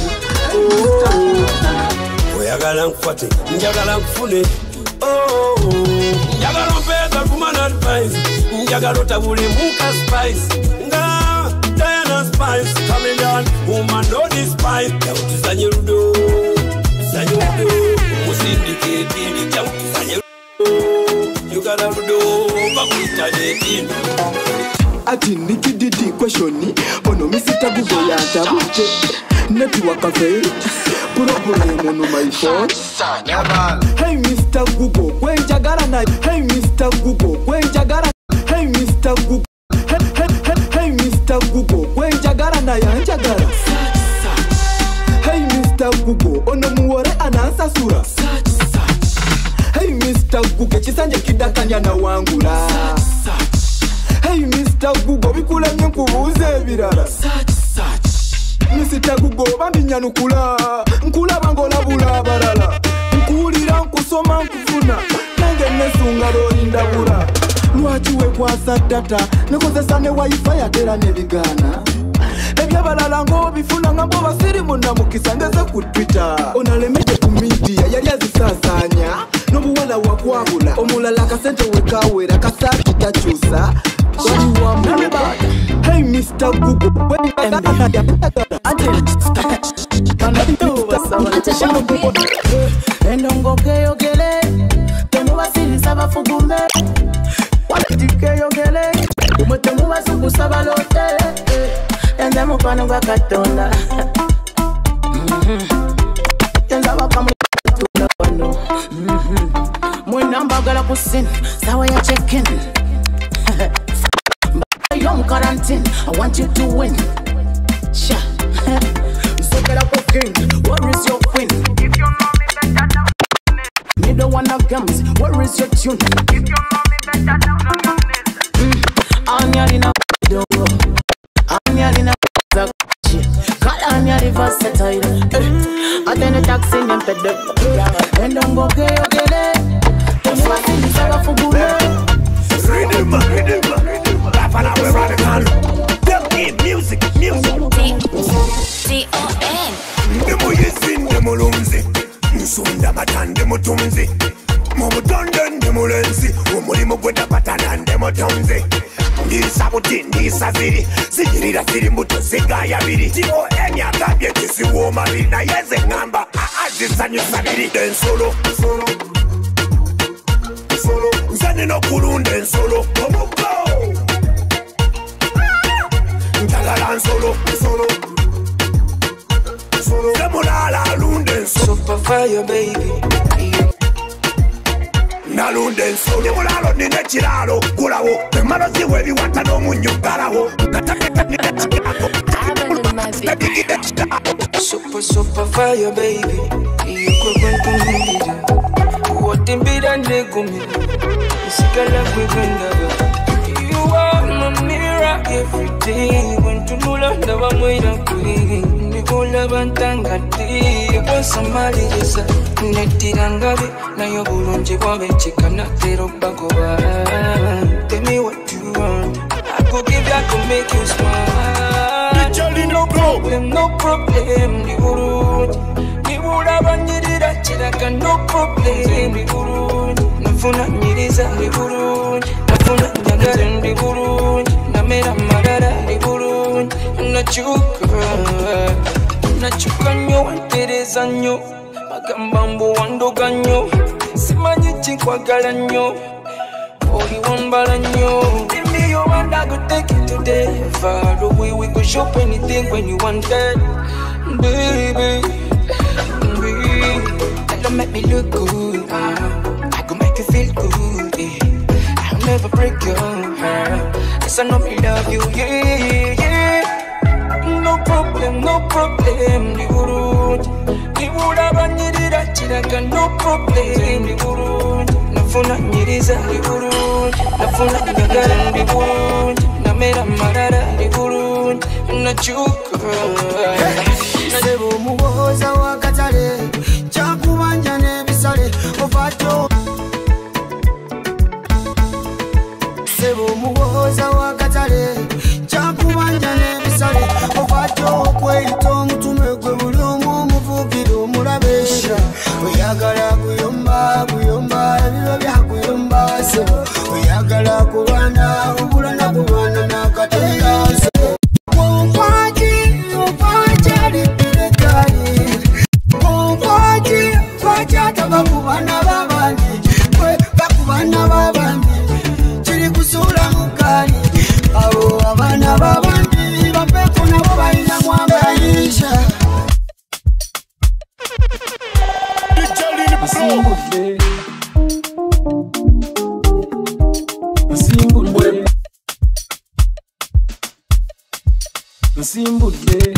Oyagala nkwate, njagala nkufune. Oh, njagala mpeza kumana advice. Njagala otabule muka spice. Nga, Diana Spice, chameleon, woman no despise. Yauti sanye rudo, sanye rudo. Musindiketi, yauti sanye rudo. Yugala rudo, bakuita deti. Ati nikididi questioni ono misita Google ya tabuche network affair problem on my phone. Hey Mister Google kwenjagara na hey Mister Google kwenjagara hey Mister Google hey, hey, hey, hey Mister Google kwenjagara na yanjagara hey Mister Google ono muore anansa sura hey Mister Google chisanje kidakanya na wangula hey Mister Google bikula nkubuze birara Mister Google bambinya nukula nkula bangola bula barala nkulira nkusoma nkufuna nange nesunga loni ndabula lwachiwe kwasa data nekozesa ne wifi yatera nebigana ebyabalala ngo bifuna ngambo basiri muna mukisangeze ku Twitter onalemete ku media yali azisasanya nobuwala wakwabula omulala kasente wekawera kasaki tachusa wali wa mulaba hey Mister Google endongo keyogele temubasirisa bafugume watikeeyogele umwe temubasukusa balote enze mukwano gwa Katonda enza bakamutula wano mwena mbagala kusini sawa ya check-in Young quarantine, I want you to win. Sha. So get up a king. Where is your queen? If you know me better down on it. Me don't wanna games. Where is your tune? If you know me better down on your knees. I'm yelling do. I'm yelling out. Call on your versatile. I turn the taxi and pedal. And don't go okay, okay. Don't want to be sorry for good. Rhythm, rhythm, rhythm. Laugh and we're radical. Them need music, music. D O N. Demo yesin, demo lunzi. Nsunda matan, demo tumzi. Momo donden, demo lenzi. Umulimo gweda patanan, demo tonzi. Ndisabuti, ndisaziri. Zigirira ziri mbuto zigaya biri. D O N ya tabye kisi woma biri. Na yeze ngamba, aazizanyu sabiri. Den solo, solo. Solo, nzane no kulunde solo. Come go. fire, baby. Nalunde nsoni mulalo nine chilalo Gulawo, temano ziwe viwata no munyu galawo Super, super fire, baby. You could go to me. What in bed and they go me. Sikala kwenda. You are my mirror every day. When to nula ndawa mwira kwi. Nikola bantanga ti. Kwa samali jesa. Netirangabe na yo bulunje wabe chikana tero bagoba. Tell me what you want. I go give ya to make you smile. No problem, no problem. Ni burundi. Ni buraba nyirira chiraka. No problem. Ni burundi. Nafuna nyiriza. Ni burundi. Nafuna nyagara. Ni burundi. Namera marara. Ni burundi. Nachuka. Nachuka nyo. Tereza nyo. Magambambo wandoga nyo. Simanyi chinkwagala nyo. Oli wambala nyo. Give me your hand, I go take it today. Far away, we go shop anything when you want that. Baby, baby, that'll make me look good. uh, I go make you feel good, yeah. I'll never break your heart. Yes, I know me love you, yeah, yeah. No problem, no problem. Ni burundi, ni buraba nyirira chiraka. No problem, ni burundi. Nafuna nyiriza, ni burundi. Nafuna nyagara, ni burundi. Namera marara, ni burundi. Nachuka. Sebo muboza wakatale, chakubanja nebisale, ovato. Sebo muboza wakatale, chakubanja nebisale, ovato. Kweito mutume gwe bulumu muvugiro mulabesha. Oyagala kuyomba, kuyomba, ebiro bya kuyomba sebo. Oyagala kubana, obulana kubana nakatenda sebo. Kwaji, kwaji lipiretani. Kwaji, kwaji atabakubana babandi. Kwe bakubana babandi. Chiri kusula mukali. Abo abana babandi bapeko nabo balina mwambaisha. Nsimbudde Nsimbudde Nsimbudde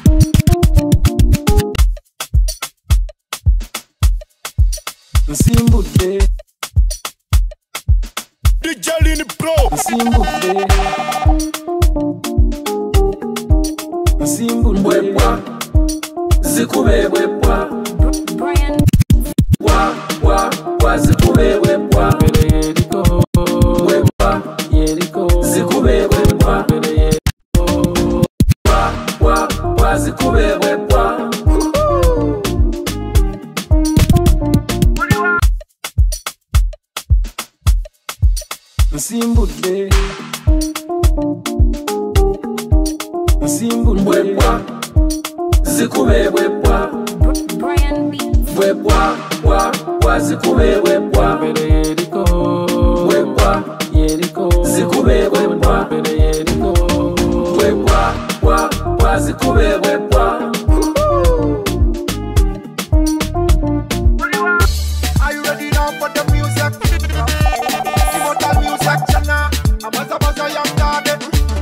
Nsimbudde D J Lini Pro Nsimbudde Nsimbudde bwa Zikubebwe bwa Bwa bwa bwa zikubebwe bwa Yeriko Bwa Yeriko Zikubebwe bwa Bwa bwa bwa zikubebwe bwa Nsimbudde Nsimbudde bwa Zikubebwe bwa Bwe bwa bwa bwa zikubebwe bwa Yeriko Bwe bwa Yeriko Zikubebwe bwa Yeriko Bwe bwa bwa bwa zikubebwe bwa. Are you ready now for the music? Immortal music channel. I'm a Zabaza young daddy.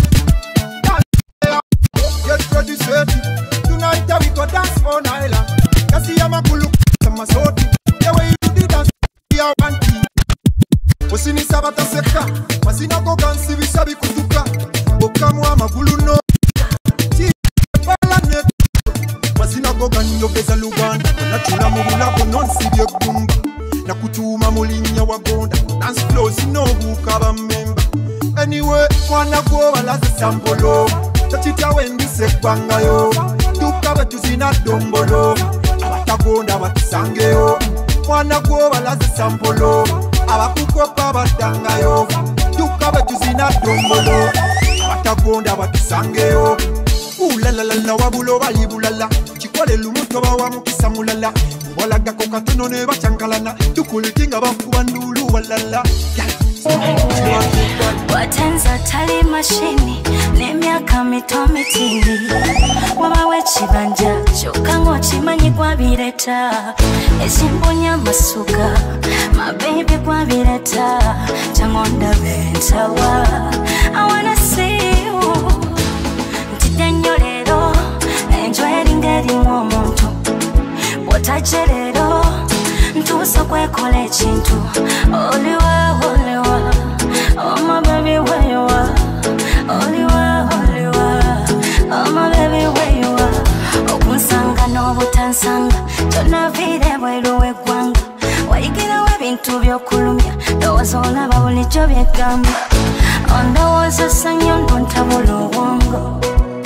Get ready, set. Tonight we go dance on island. Kasi ya makulu sama soti. The way you do the dance, ya wanti. Usini sabata seka. Masina go gansi bisabi kutuka. Bokamwa magulu no. Ti pala net. Masina go ganyo beza luganda. Na chula mubula kononsi bye gumba. Na kutuma mulinya wagonda. Dance flow sino hukaba memba. Anyway, mwana go balaze sampolo. Tachita wendi sekwanga yo. Tukabe tuzina dombolo. Abatagonda batisangeyo. Mwana go balaze sampolo. Abakukopa batangayo. Tukabe tuzina dombolo. Abatagonda batisangeyo. Ulalalala wabulo balibulala. Chikwale lumuto bawa mukisa mulala. Walaga kokatono ne bachankalana. Tukulitinga bakuba ndulu walala. watenza tali mashini n'emyaka mito mitini wabawe kibanja kyokka ng'okimanyi gwabireta ekimbunya amasuka mabebi gwabireta kyangonda bentawa I wanna see you ntidde nnyo leero enjwa eringa erimu omuntu bw'otajje leero ntuusa kwekola ekintu oliwa oliwa oh my baby where you are oliwa oliwa oh my baby where you are okunsanga n'obutansanga tonaviire bweru w'eggwanga wayigirawo ebintu by'okulumya ndowooza olaba bulijjo byegamba ondowooza sanyo ntontabula obwongo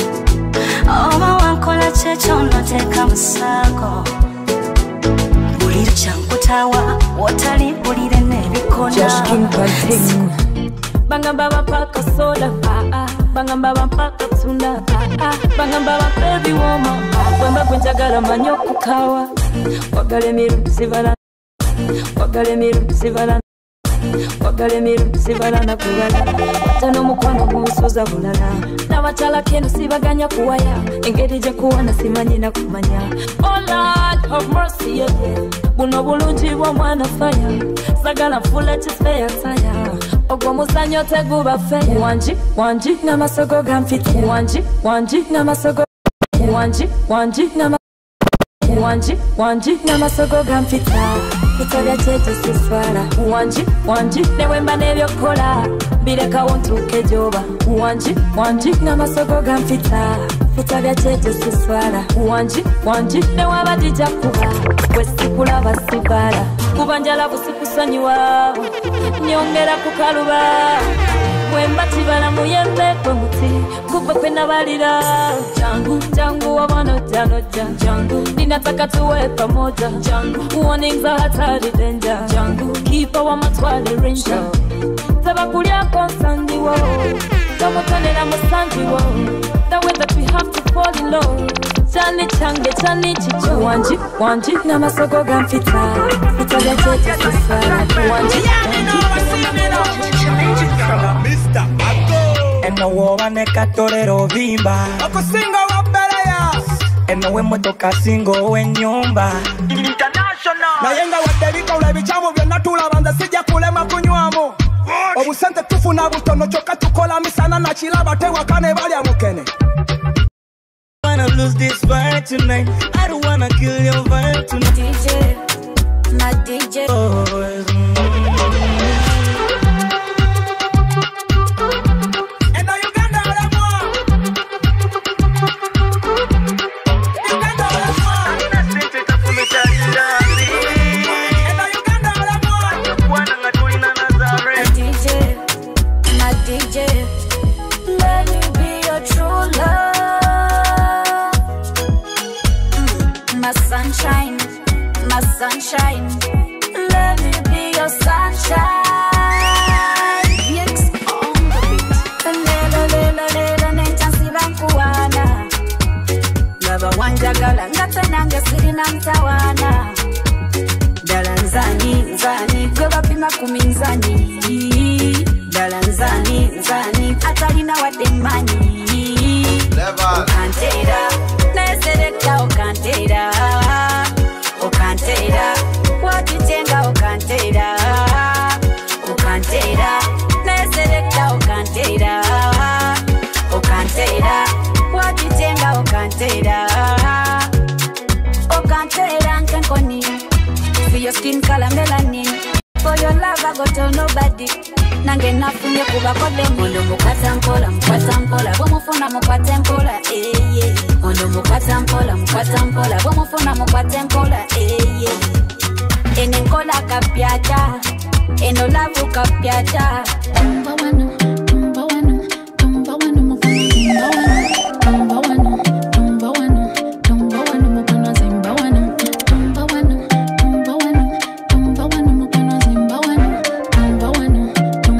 oba wankola kyekyo nnoteeka mu ssaako bulira kyankutawa wotali bulire n'ebikona bangamba bapaka soda bangamba bapaka tunda bangamba babebi woma wemba gwenjagala manyi okukawa wagala emirundi zibala wagala emirundi zibala wagala emirundi zibala nakubala ate n'omukwano gunsuza bulala n'abakyala keno sibaganya kuwaya engeri gye kuwana simanyi nakumanya oh Lord have mercy yeah. buno bulungi bw'omwana faya sagala nfula ekifeya taya ogwo muzanyo teguba feya wanji wanji n'amasogo gamfite wanji wanji n'amasogo wanji wanji n'amasogo wanji wanji n'amasogo gamfita kutabya kyekyo siswala wanji wanji newemba n'ebyokola birekawo ntuuke gyoba wanji wanji n'amasogo gamfita kutabya kyekyo siswala wanji wanji newaba dijja kuba bwesikulaba sibala kuba njala busikusonyiwa nyongera kukaluba wemba tibala muyembe kwe muti kugwe kwe nabalira jangu jangu wabano jano jangu ninataka tuwe pamoja jangu warnings are hatari danger jangu kipa wa matwali ranger tabakulia konsandi wo tamutonera musanji wo the way that we have to fall in love chani change chani chicho wanji wanji n'amasogo gamfita fitaga chote sisara wanji Mister Mago eno woba nekatorero vimba okusinga wabeleya eno wemotoka singo w'ennyumba international naye nga wadde bikola ebikyamu byonna tulabanza sijja kulema kunywamu obusente tufuna butono kyokka tukola misana nakiraba tewaka ne balya mukene I wanna lose this fight tonight. I don't wanna kill your vibe tonight. D J, my D J. Oh, sunshine, let me be your sunshine. Yes, on the beat. Lelo lelo lelo nechansi bankuwana. Lava wanjagala ngate nange siri na mtawana. Dala nzani nzani gweba pima kuminzani. Dala nzani nzani atalina wademani. Level. Ukantera, neselekta ukantera. Ukantera, wakitenga ukantera. Ukantera, neselekta ukantera. Ukantera, wakitenga ukantera. Ukantera nkenkoni, for your skin color melanin. For your love I go tell nobody. Nange nafunye kuba kode mondo mukata mpola mukata mpola bomufuna mukwate mpola eh yeah mondo mukata mpola mukata mpola bomufuna mukwate mpola eh yeah ene nkola kapyata eno lavu kapyata mba wano mba wano mba wano mukana mba wano mba wano mba wano mukana zimba wano mba wano mba wano mba wano mukana zimba wano mba wano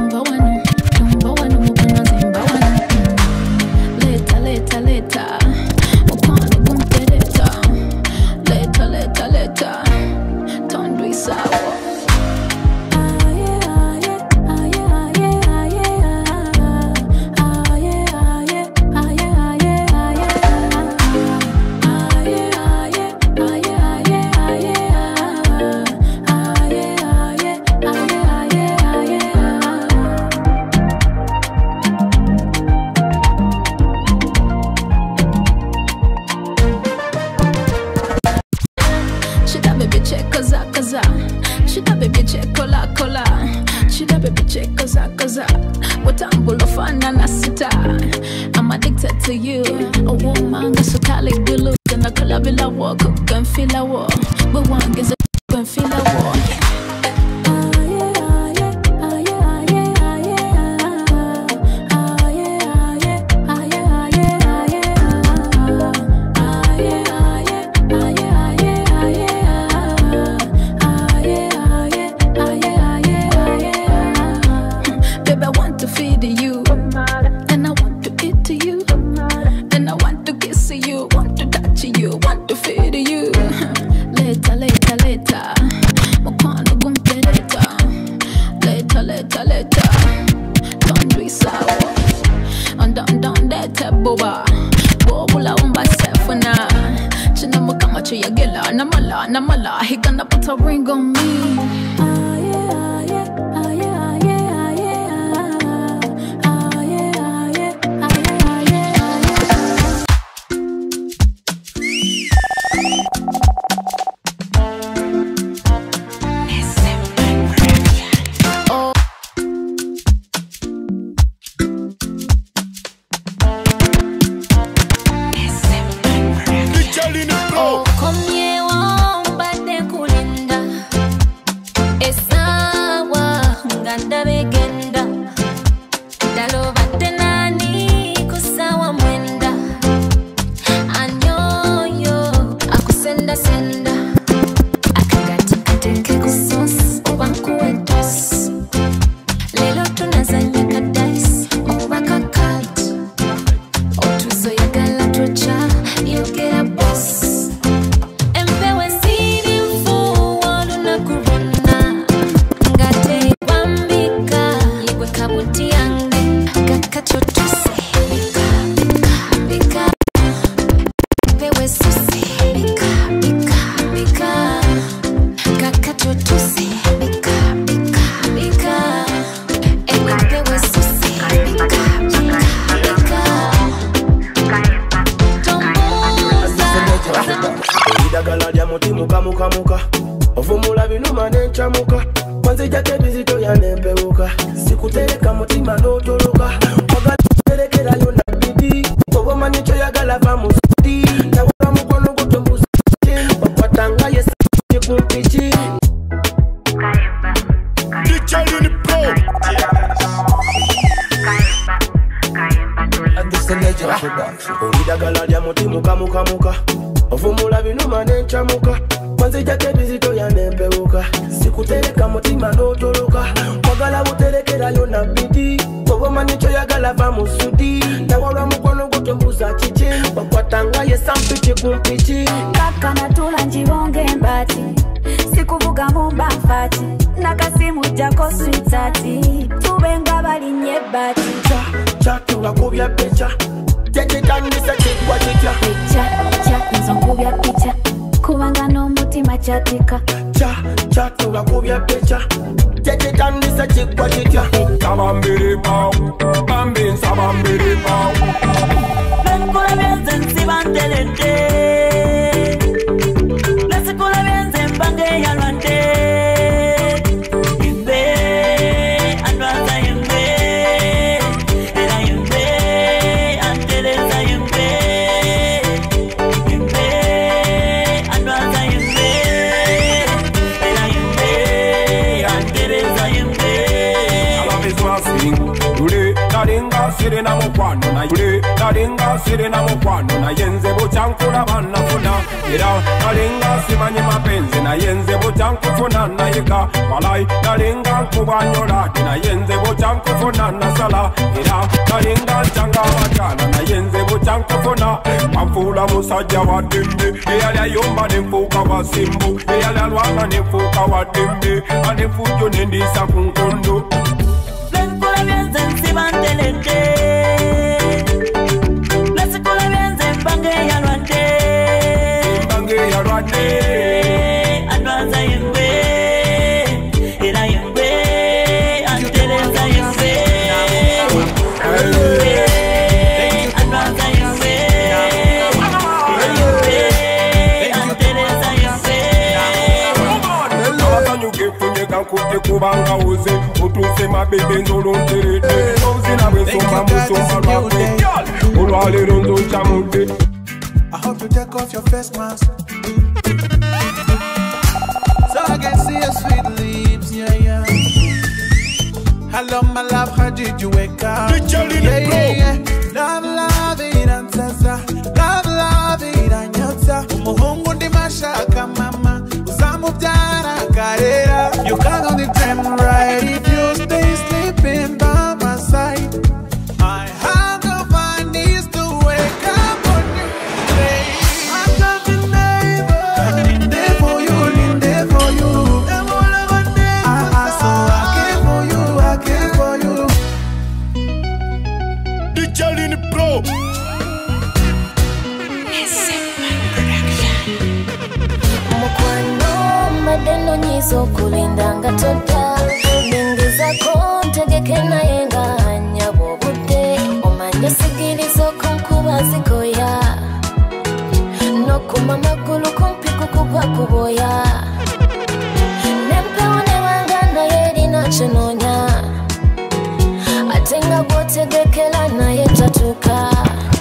Leta, leta, leta, upande kumtereta. Leta, leta, leta, don't be sour. Ah yeah, ah yeah, ah yeah. kola Chida baby check kaza kaza Watambulo fana na sita I'm addicted to you A woman gaso kali dulu Gana kala bila wo Kukan fila wo But one giza kukan fila wo Namala, namala, he gonna put a ring on me. Ah yeah, yeah, ah yeah, yeah, yeah, ah yeah, yeah, ah yeah, oh. Oh, come here, oh, but they kulinda. Esawa, nganda begenda. Dalo batenani kusawa mwenda. Anyoyo, akusenda senda. Akagati kateke kusos, obanku wetos. Lelo tunazanya kadais, obaka kat. Otuzo ya gala tucha, you get a boss. Muka muka ovumula binuma nenchamuka kwanzija kebizito yanembewuka sikutereka mutima notoloka wagaterekera yona bidi obomanyi kyoyagala va mu sudi nawula mukono gutombuza wakwatanga yesa kumpiki olidagala lya mutima muka muka muka ovumula binuma nenchamuka kwanzija kebizito yanembewuka sikutereka mutima notoloka wagala buterekera yona bidi obomanyi kyoyagala va mu sudi nawalwa mukono gutombuza kiki wakwatanga yesampiki kumpiki kaka natula njibonge mbati sikuvuga mumbafati nakasimu jako switati tubenga balinye bati chatula kubya pecha tekitandisa kigwa kitya pecha cha nzongubya picha kubanga n'omutima kyatika cha chatula kubya pecha tekitandisa kigwa kitya kabambiri pao bambi nsabambiri pao Lenkula byenze nsibantelete Lesikula byenze mbange yalwante Yembe, andwaza yembe Era yembe, anteleza yembe Yembe, andwaza yembe Era yembe, anteleza yembe Ababizwasi, ule, dalinga siri na mukwano na ule Dalinga siri na mukwano na yenze buchankula banafuna Ira dalinga simanyi mapenzi na yenze buchankufuna na yiga Walai dalinga kubanyola na yenze buchankufuna na sala Ira dalinga changa wachana na yenze buchankufuna Mafula musajja wa dimbi Eyali ayomba nemfuka wa simbu Eyali alwanga nemfuka wa dimbi Anefujo nendisa kunkondo Lenkula byenze nsibantelete Lesikula byenze mbange yalwante Mbange yalwante Adwaza yembe Era yembe Anteleza yembe Yembe Adwaza yembe Yembe Anteleza yembe Abazanyu gefunye kankutte ku kubanga uze utuse mabebe nzolonterete Ozina besomba musomba lwape Olwalero nzochamude I hope you take off your face mask so I can see your sweet lips, yeah, yeah. Hello, my love, how did you wake up? Yeah, yeah, yeah. Love, love, it and sasa. Love, love, it and yotsa. Umuhungu ndi mashaka, mama. Usamu jana karera. You can't on the time right if you stay sleeping by my side. I have to find this to wake up on you. I'm just a neighbor. There for you, there for you. Madeno nyizo kulinda ngatoda Ningiza kontegeke na yenga hanya bobude Omanya sigilizo konkuba zikoya Nokuma magulu kompiku kukwa kuboya Nempe wane wangana yedi na chenonya Atenga botegekela na yetatuka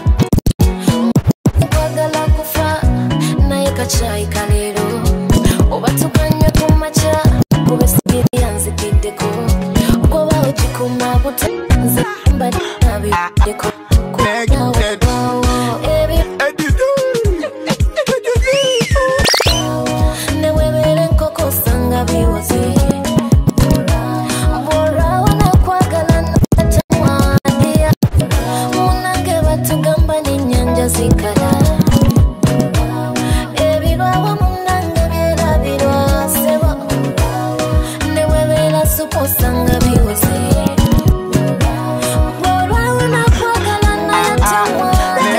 Kwagala kufa na yekachai kalero Obatukanya kumacha Kubesigiri anzikideko Koba ojikuma buta Nzimba nabideko Kunya wawo Ebi Newebele nkoko sanga biwozi Mbora wana kwagala na tamwadia Munange batugamba ni nyanja zikala Sanga biweze Mbora una kwagala na yatamwa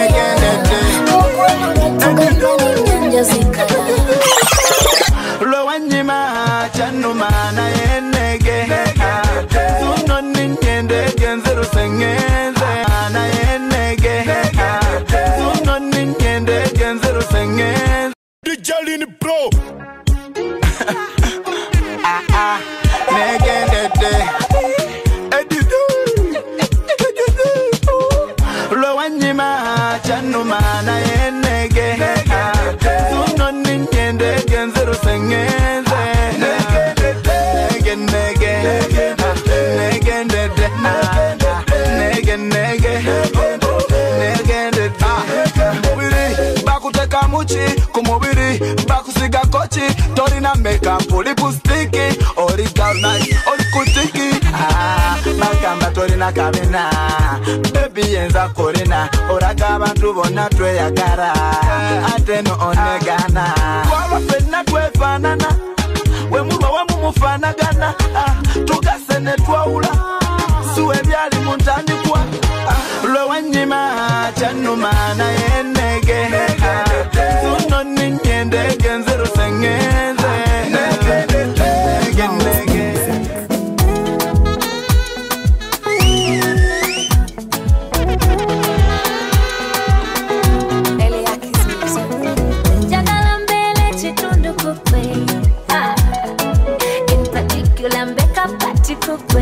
Mukwana nyanja zikala Lwanyima chanuma na yenege Zuno ninyende genzero sengeze na yenege Zuno ninyende genzero sengeze D J Lini Pro Ah ah Negendede Edidu Lwanyima chanuma na yenege Zuno ninyende genzero sengeze Nege nege Negendede Nege nege Negendede Mubiri bakuteka muchi kumubiri bakusiga kochi Torina makeup lipstick Original nice, orikutiki Ah, makamba torina kabina Baby yenza korina Oraga abantu bona tweyagara Ateno onegana Kwa fena twefanana We muba we mumufanagana Tugasene twaula Suwe byali muntani kwa Lwe wanyima chanuma na yenege Zuno ninyende genzero sengeze Nege nege Jagala mbele chitundu kukwe In particular mbeka pati kukwe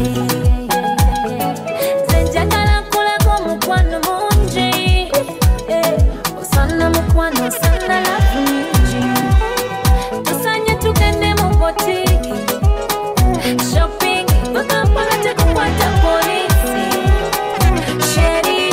Zenjagala kula kwa mukwano munji Osana mukwano sana lafu minji Tusanye tukende mubotiki Shopping Baka mpaka kukwata polisi Sheri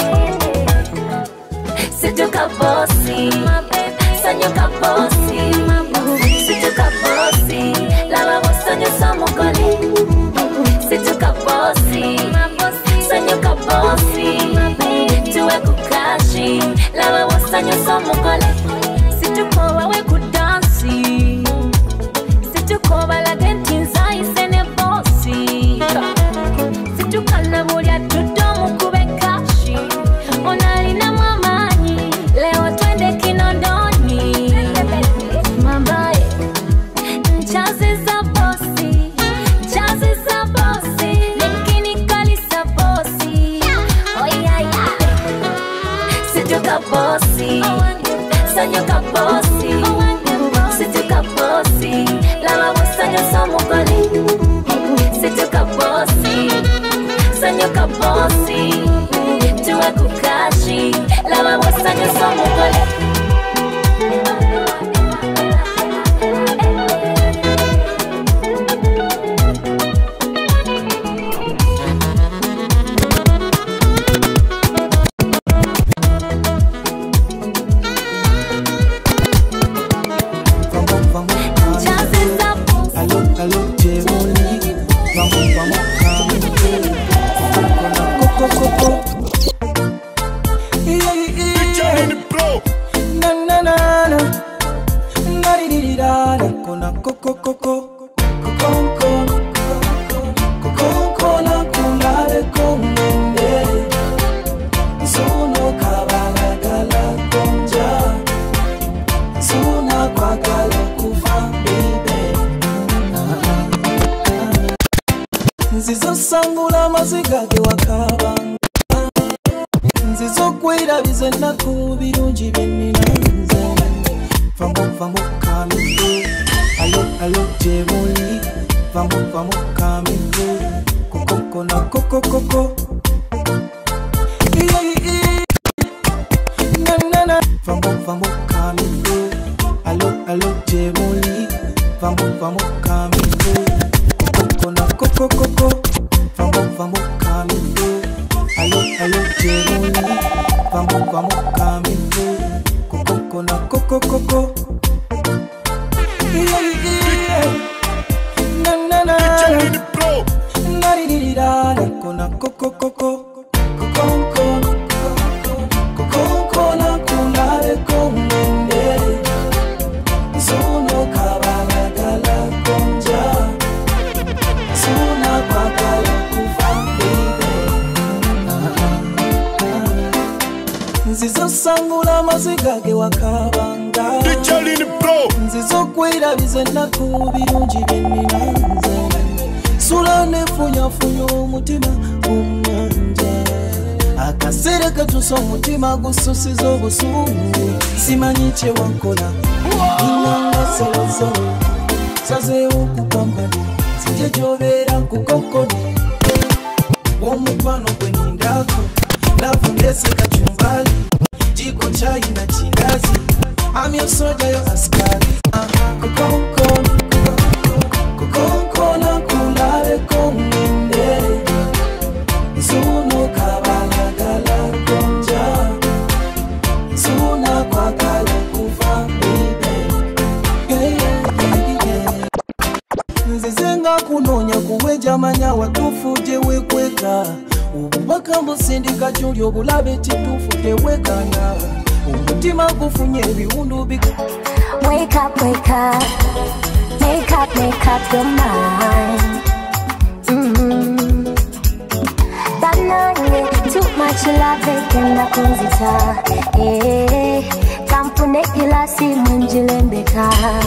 Situka bosi Sanyuka bosi Situka bosi Lava bosanyo samukoli Situka bosi Sanyuka bosi Tuwe kukashi Lava bosanyo samukoli Situkowa we kudansi Situkowa la genti nzai sene bosi Situkala bulya tudomu kube kashi Onalina mamanyi Leo twende Kinondoni Mambaye Nchazi za bosi Nchazi za bosi Nikini kalisa bosi Oh yeah yeah Situka bosi Sanyuka bosi Situka bosi Lava bosanyo samukoli Nzizo sangula maziga ge wakaba Nzizo kwira bizena ku birungi binina nze Vamo vamo kaminde Alo alo jemoli Vamo vamo kaminde Koko na koko koko Na na na Vamo vamo kaminde Alo alo jemoli Vamo vamo kaminde Koko na koko koko Vamo vamo kaminde Alo alo jemoli Vamo vamo kaminde Koko na koko koko Na na na Na di di di da Koko na koko koko Koko Koko na kulare komende Sono kabala gala konja Sona bakala kufa baby Nzizo sangula maziga ge wakabanga Nzizo kwira bizena ku birungi binina nze Sula nefunya funyo umutima umwanja Akasere katuso umutima gususizo busungu Simanyi kye wankola Inanga solozo Saze ukupambani Sije jobera kukokoni Womukwano kwenindako Lavu ndese kachumbali Jiko chai na chindazi I'm your soldier, your askari Kukoko Kukoko na kulare kominde Suno kabala gala konja Suna kwa gala kufa baby Yeah, yeah, yeah Nzizenga kunonya kuweja manya watufu jewe kweka Ububaka mbusindika juli obulabe chitufu tewekana Umutima kufunye biundu bik Wake up, wake up Make up, make up your mind mm-hmm. Banane, too much love Kenda kunzita Eh, kampune ila si munjilembeka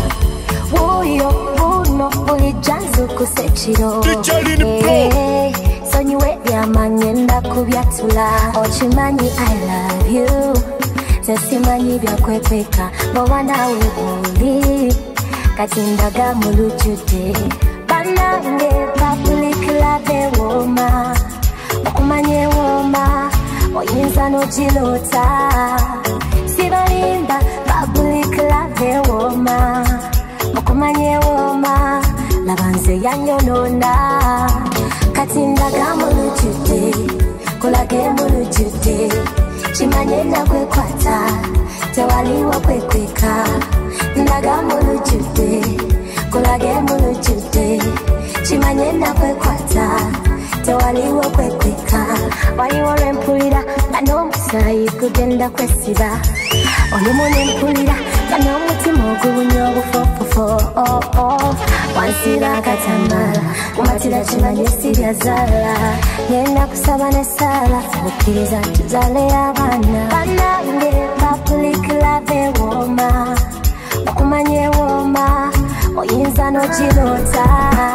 Uyo, uno, ulijanzu kusechiro Eh, sonywe ya manyenda kubyatula Ochimanyi I love you Tesimanyi bya kwepeka Bwana webuli Katindaga mulujude Banange public love woma Okumanye woma Oyinza no jilota Sibalimba public love woma Okumanye woma Labanze yanyonona Katindaga mulujude Kulage mulujude Chimanye na kwekwata Tewaliwa kwekweka Ndaga mulujude Kulage mulujude Chimanye na kwekwata Tewaliwa kwekweka Waliwore mpulira Kano musayi kugenda kwesiba Olumone mpulira Kano mutima ogubunyo bufofofo Oh oh Wansira katamala Umatira chimanye sirya zala Nenda kusaba nesala Mukiriza tuzale abana Banange public love woma Okumanye woma Oyinza no jilota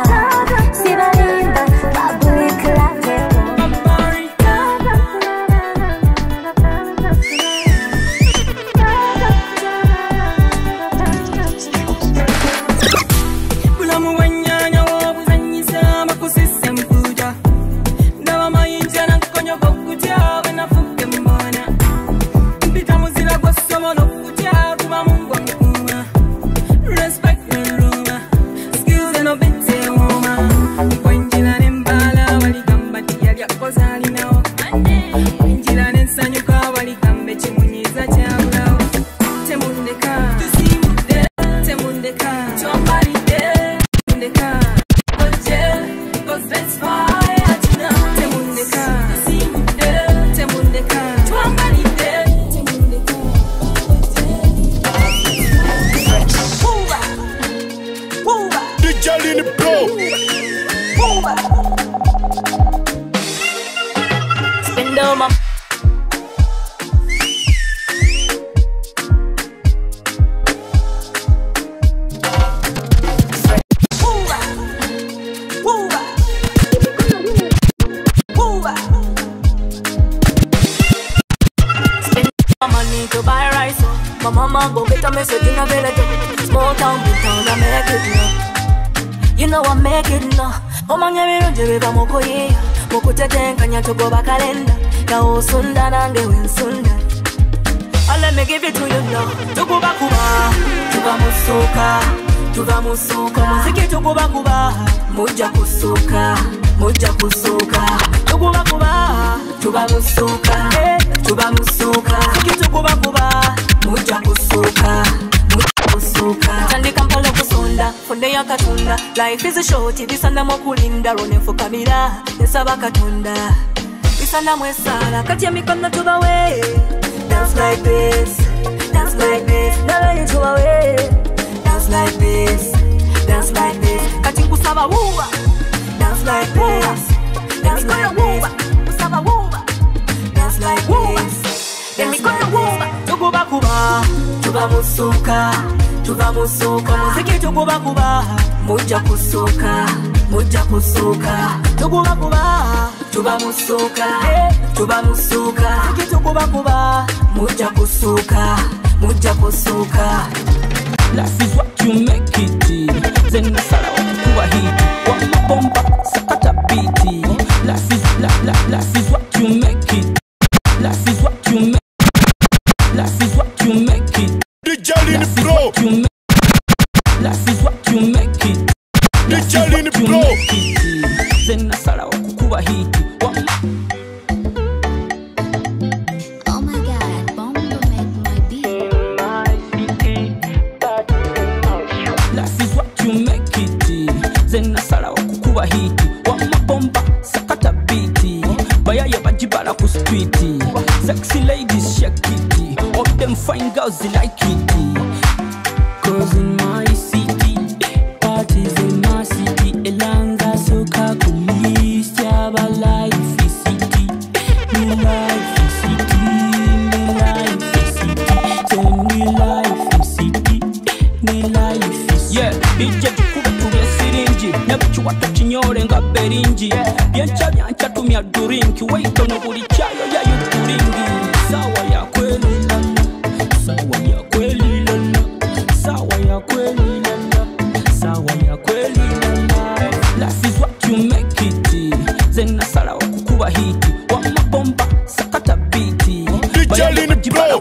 Sibalimba public love Bulamu wanyanya wobuzanyisa makusisa mpuja Ndawa mayinja na konyo kokutya Wenafuke mbona Mpita muzila kwa somo no kutya Kuba mungu mkuma Respect no ruma Skills and obete woma Kwenjila nembala waligamba tiyalya kozali nao Kwenjila nensanyuka waligambe chimunyiza chabulao Temundeka Tusimude Temundeka Chombali Temundeka Koche Cause let's fire tonight Temundeka Tusimude Temundeka Chombali Temundeka Pumba Pumba D J Lini Pro Pumba Spend all my Pumba Pumba money to buy rice. My mama go get a message in a village. Small town, big town, I make it now. You know I make it now. Oh man, you know you be moko ye. Moko tete kanya to go back calendar. Ya o sunda nange win sunda. Oh, let me give it to you now. To go back kuba, tuba musuka, tuba musuka. Muziki to go back kuba, moja kusuka, moja kusuka. To go back kuba, tuba musuka, tuba musuka. Muziki to go back kuba, moja kusuka, moja kusuka. Tandi kampala kusunda, funde ya katunda. Life is a shorty, this and mo kulinda. Running for kamera, nesaba katunda. This and mwesala, kati ya mikono tuba we. Dance like this, dance like this. Never you to away. Dance like this, dance like this. Kati kusaba wuba. Dance like this, dance like this. Kusaba wuba. Dance like this, dance like this. Tukuba kuba, tuba musuka, tuba musuka. Muziki tukuba kuba, moja kusuka, moja kusuka. Tukuba kuba, tuba musuka, tuba musuka. Muziki tukuba kuba, moja kusuka, moja kusuka. Life is what you make it. Zena sala kuwa hiti. Wama bomba sakata biti. Life is la la life is what you make it. Life is what you make. Life is what you make it. The Jolene Pro. Life is what you make it. The Jolene Pro. Zena sala kuwa hiti. Wama. Oh my God, Bomba make my beat. Life is what you make it. Zena sala kuwa hiti. Wama bomba sakata biti. Baya ya bajibala ku streeti. Sexy ladies shake it. All them fine girls they like it. Cause in my city, parties in my city. Elanga soka kulis yaba life is city. Me life is city. Me life is city. Tell me life is city. Me life is yeah. Ije tukuba tuwe sirinji. Nebuchu watu chinyore nga berinji. Biancha biancha tumia durinki. Waito no buri chayo ya yukuringi. Sawa ya kweli lala. Sawa ya kweli lala. Sawa ya kweli lala. Sawa ya kweli lala. Life is what you make it. Zena sala wakukuwa hiti. Wama bomba sakata biti. Jolene Pro.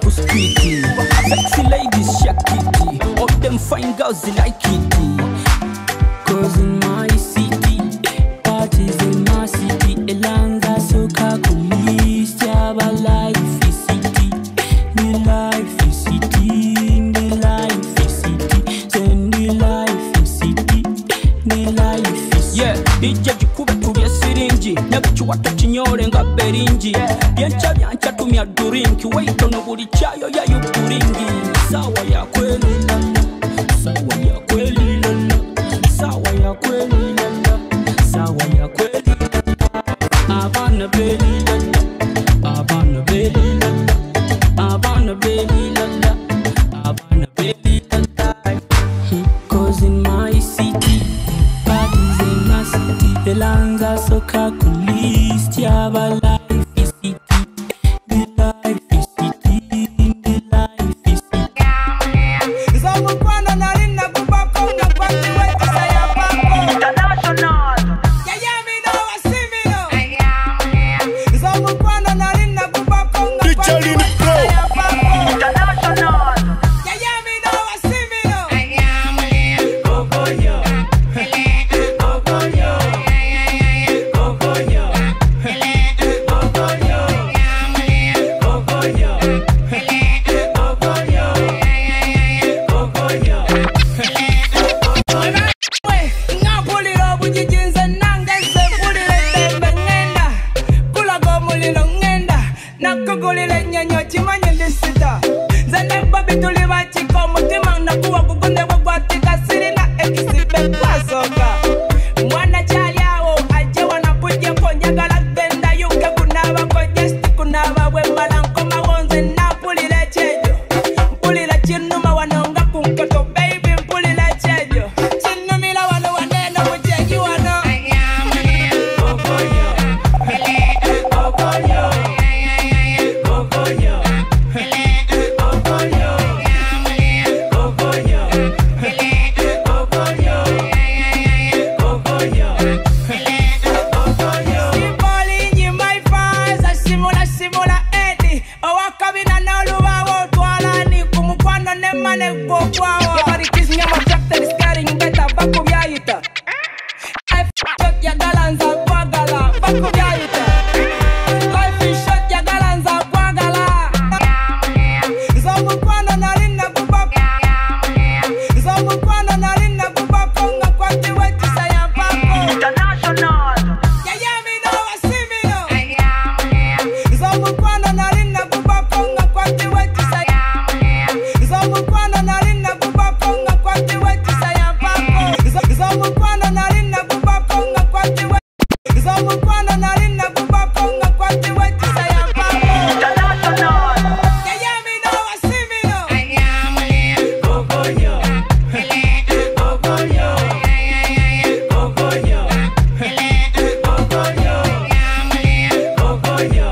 Sexy ladies shake it. All them fine girls they like it. Cause in my city, parties in my city. Elanga soka kulis yaba life is city. Me life is city. Me life is city. Send me life is city. Me life is yeah. Ije jikube tuwe sirinji. Nebuchu watu chinyore nga berinji. Biancha biancha tumia durinki. Waito no buri chayo ya yukuringi. Sawa ya kweli lala. Sawa ya kweli lala. Sawa ya kweli lala. Sawa ya kweli lala. Abana beli lala. Abana beli lala. Abana beli lala. Abana beli lala. Cause in my city, parties in my city. Elanga soka kulis yaba life is city. Me life is city. Me life is city. Zangu kwana narinda kubako na pati wetu saya pako International. Yeah, yeah, me know, I see me know. Zangu kwana narinda kubako na pati wetu saya pako International. Yeah, yeah, me know, I see me know. Kokoyo. Kokoyo. Kokoyo. bakubyayita. Life is short, yagala nza kwagala. Nzomukwano nali nakubako. Nzomukwano nali nakubako nga kwatiwe kisa ya pako. International. Yayami no wasimi no. Nzomukwano nali nakubako nga kwatiwe kisa ya. Nzomukwano nali nakubako nga kwatiwe kisa ya pako. Nzomukwano nali nakubako nga kwatiwe. Nzomukwano nali nakubako nga kwatiwe kisa ya pako. International. Yayami no wasimi no. Gogonyo. Gogonyo. Gogonyo. Gogonyo. Gogonyo.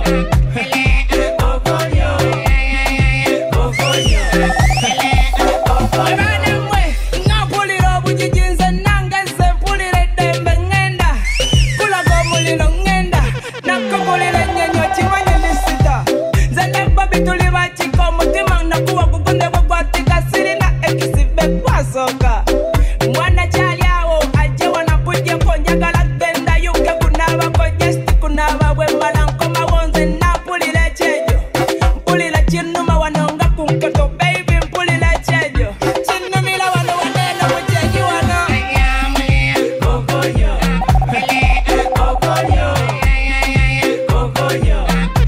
Abanemwe ngapulira obujijinze nange nze mpulira eddembe ngenda kulaga omuliro ngenda nakubulira ennyonyi okimanye lisita nze ne Bobby tuli bakika omutima nakuwa gugunde bwe gwatika sirina ekisibe kwasooka mwana kyali awo ajje wanapujjeko njagala genda yuke kunaabako jesiti kunaaba bwe mmala nkomawo nze napulira ekyejo mpulira kinnuma wano nga ku nkoto baby mpulira ekyejo kinnumira wano waneeno mu kyeji wano. Gogonyo. Gogonyo. Gogonyo.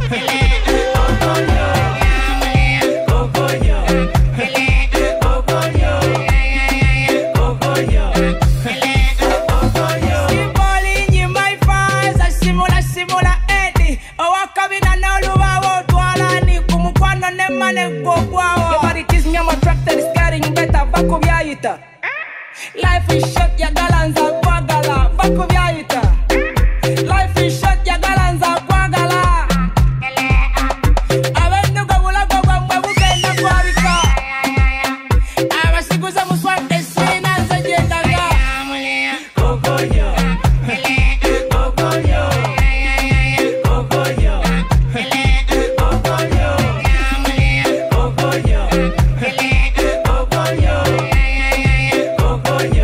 Gogonyo. Gogonyo. Gogonyo. Simbolinyi my fans asimula simula edi owakabina n'olubawo twalani ku mukwano n'emmane gwogwawo. Your body kiss me, I'm attracted, it's getting better. Bakubyayita. Life is short, yagala nza kwagala. Bakubyayita. Life is short, yagala nza kwagala. Abenduga bulago bwamwe bugenda kwabika. Abasiguza muswante sina nze gyendaga. Gogonyo. Gogonyo. Gogonyo. Gogonyo. Gogonyo. Gogonyo. Gogonyo.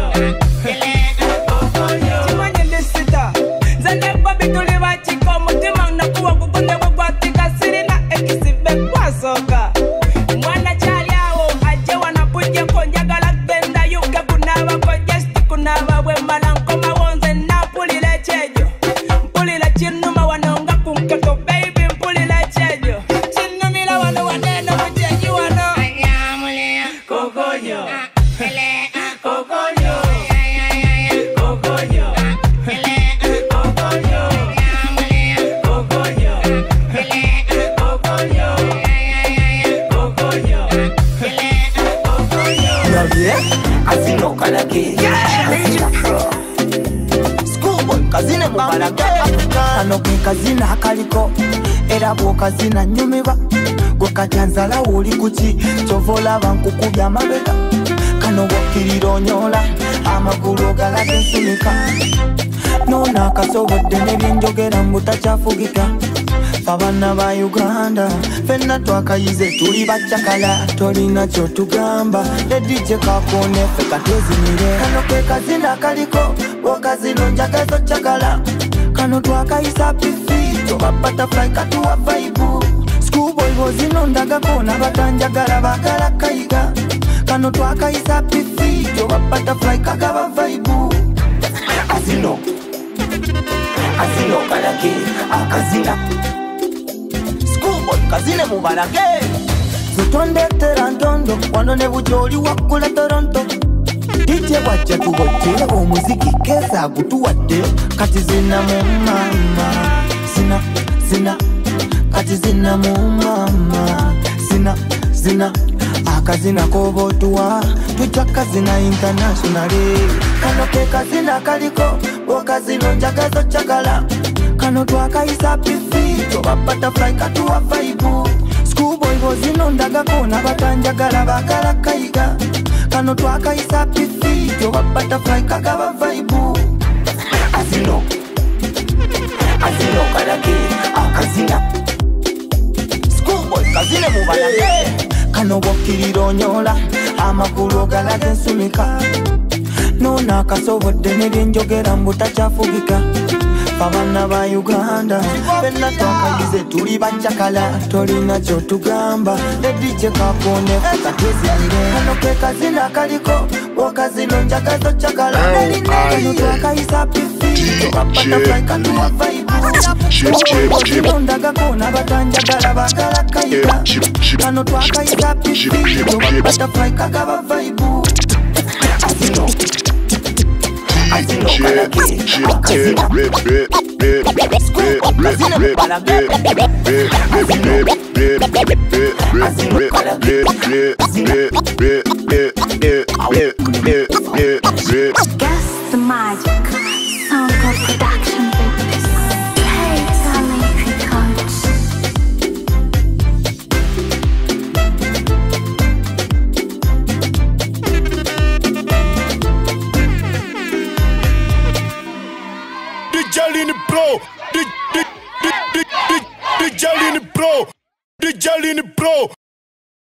Kimanye lisita nze ne Bobby tuli bakika omutima nakuwa gugunde bwe gwatika sirina ekisibe kwasooka mwana kyali awo ajje wanapujjeko njagala genda yuke kunaabako jesiti kunaaba bwe mmala nkomawo nze napulira ekyejo mpulira kinnuma wano nga ku nkoto baby mpulira ekyejo kinnumira wano waneeno mu kyeji wano. Gogonyo. Gogonyo. Gogonyo. Gogonyo. Gogonyo. Gogonyo. Gogonyo. Nabye azino kalake Schoolboy kazine mubalage kano ke kazina akaliko era bw'okazina nyumirwa gwe katyanzala woli kuki kyovola bankukubya amabega kano bw'okkirira onyola amagulu ogalaga ensinika noona akasobodde n'ebyenjogera mbu takyafugika abaana ba Uganda fenna twakayize tuli bakyakala tolina kyotugamba edije kakone ffe katwezinire kano ke kazina kaliko bw'okazino njagazo kyagala kano twakayisa pifi toba butterfly katuwa vaibu Schoolboy bozino ndagako n'abatanjagala bakala kayiga kano twakayisa pifi toba butterfly kagaba vaibu azino azino kalake akazina Schoolboy kazine mubalage zitondetera ntondo wano ne bujoli wakkula Toronto dije wajja tubotte omuziki keza gutuwadde kati zina mu mama zina zina kati zina mu mama zina zina akazina kobotuwa tujja kazina internationally kano ke kazina kaliko bw'okazino njagazo kyagala kano twakayisa pifi toba butterfly katuwa vaibu Schoolboy bozino ndagako n'abatanjagala bakala kayiga kano twakayisa pifi toba butterfly kagaba vaibu azino azino kalake akazina Schoolboy kazine mubalage kano bw'okkirira onyola amagulu ogalaga ensumika noona akasobodde n'ebyenjogera mbu takyafugika Abana ba Uganda Fenna twakagize tuli bachakala Tolina kyotugamba Edije kakone kakatwezire Kano ke kazina kaliko Wakazino njagazo chakala Kano twakayisa pifi Butterfly katuwa vibe Wakazino ndaga kona batanjagala bakala kaida Kano twakayisa pifi Butterfly kakaba vibe Asino Asino kalaki Asino Guess the magic Sound of production babies Hey, darling, coach Jalini Pro, Jalini Pro, Jalini Pro.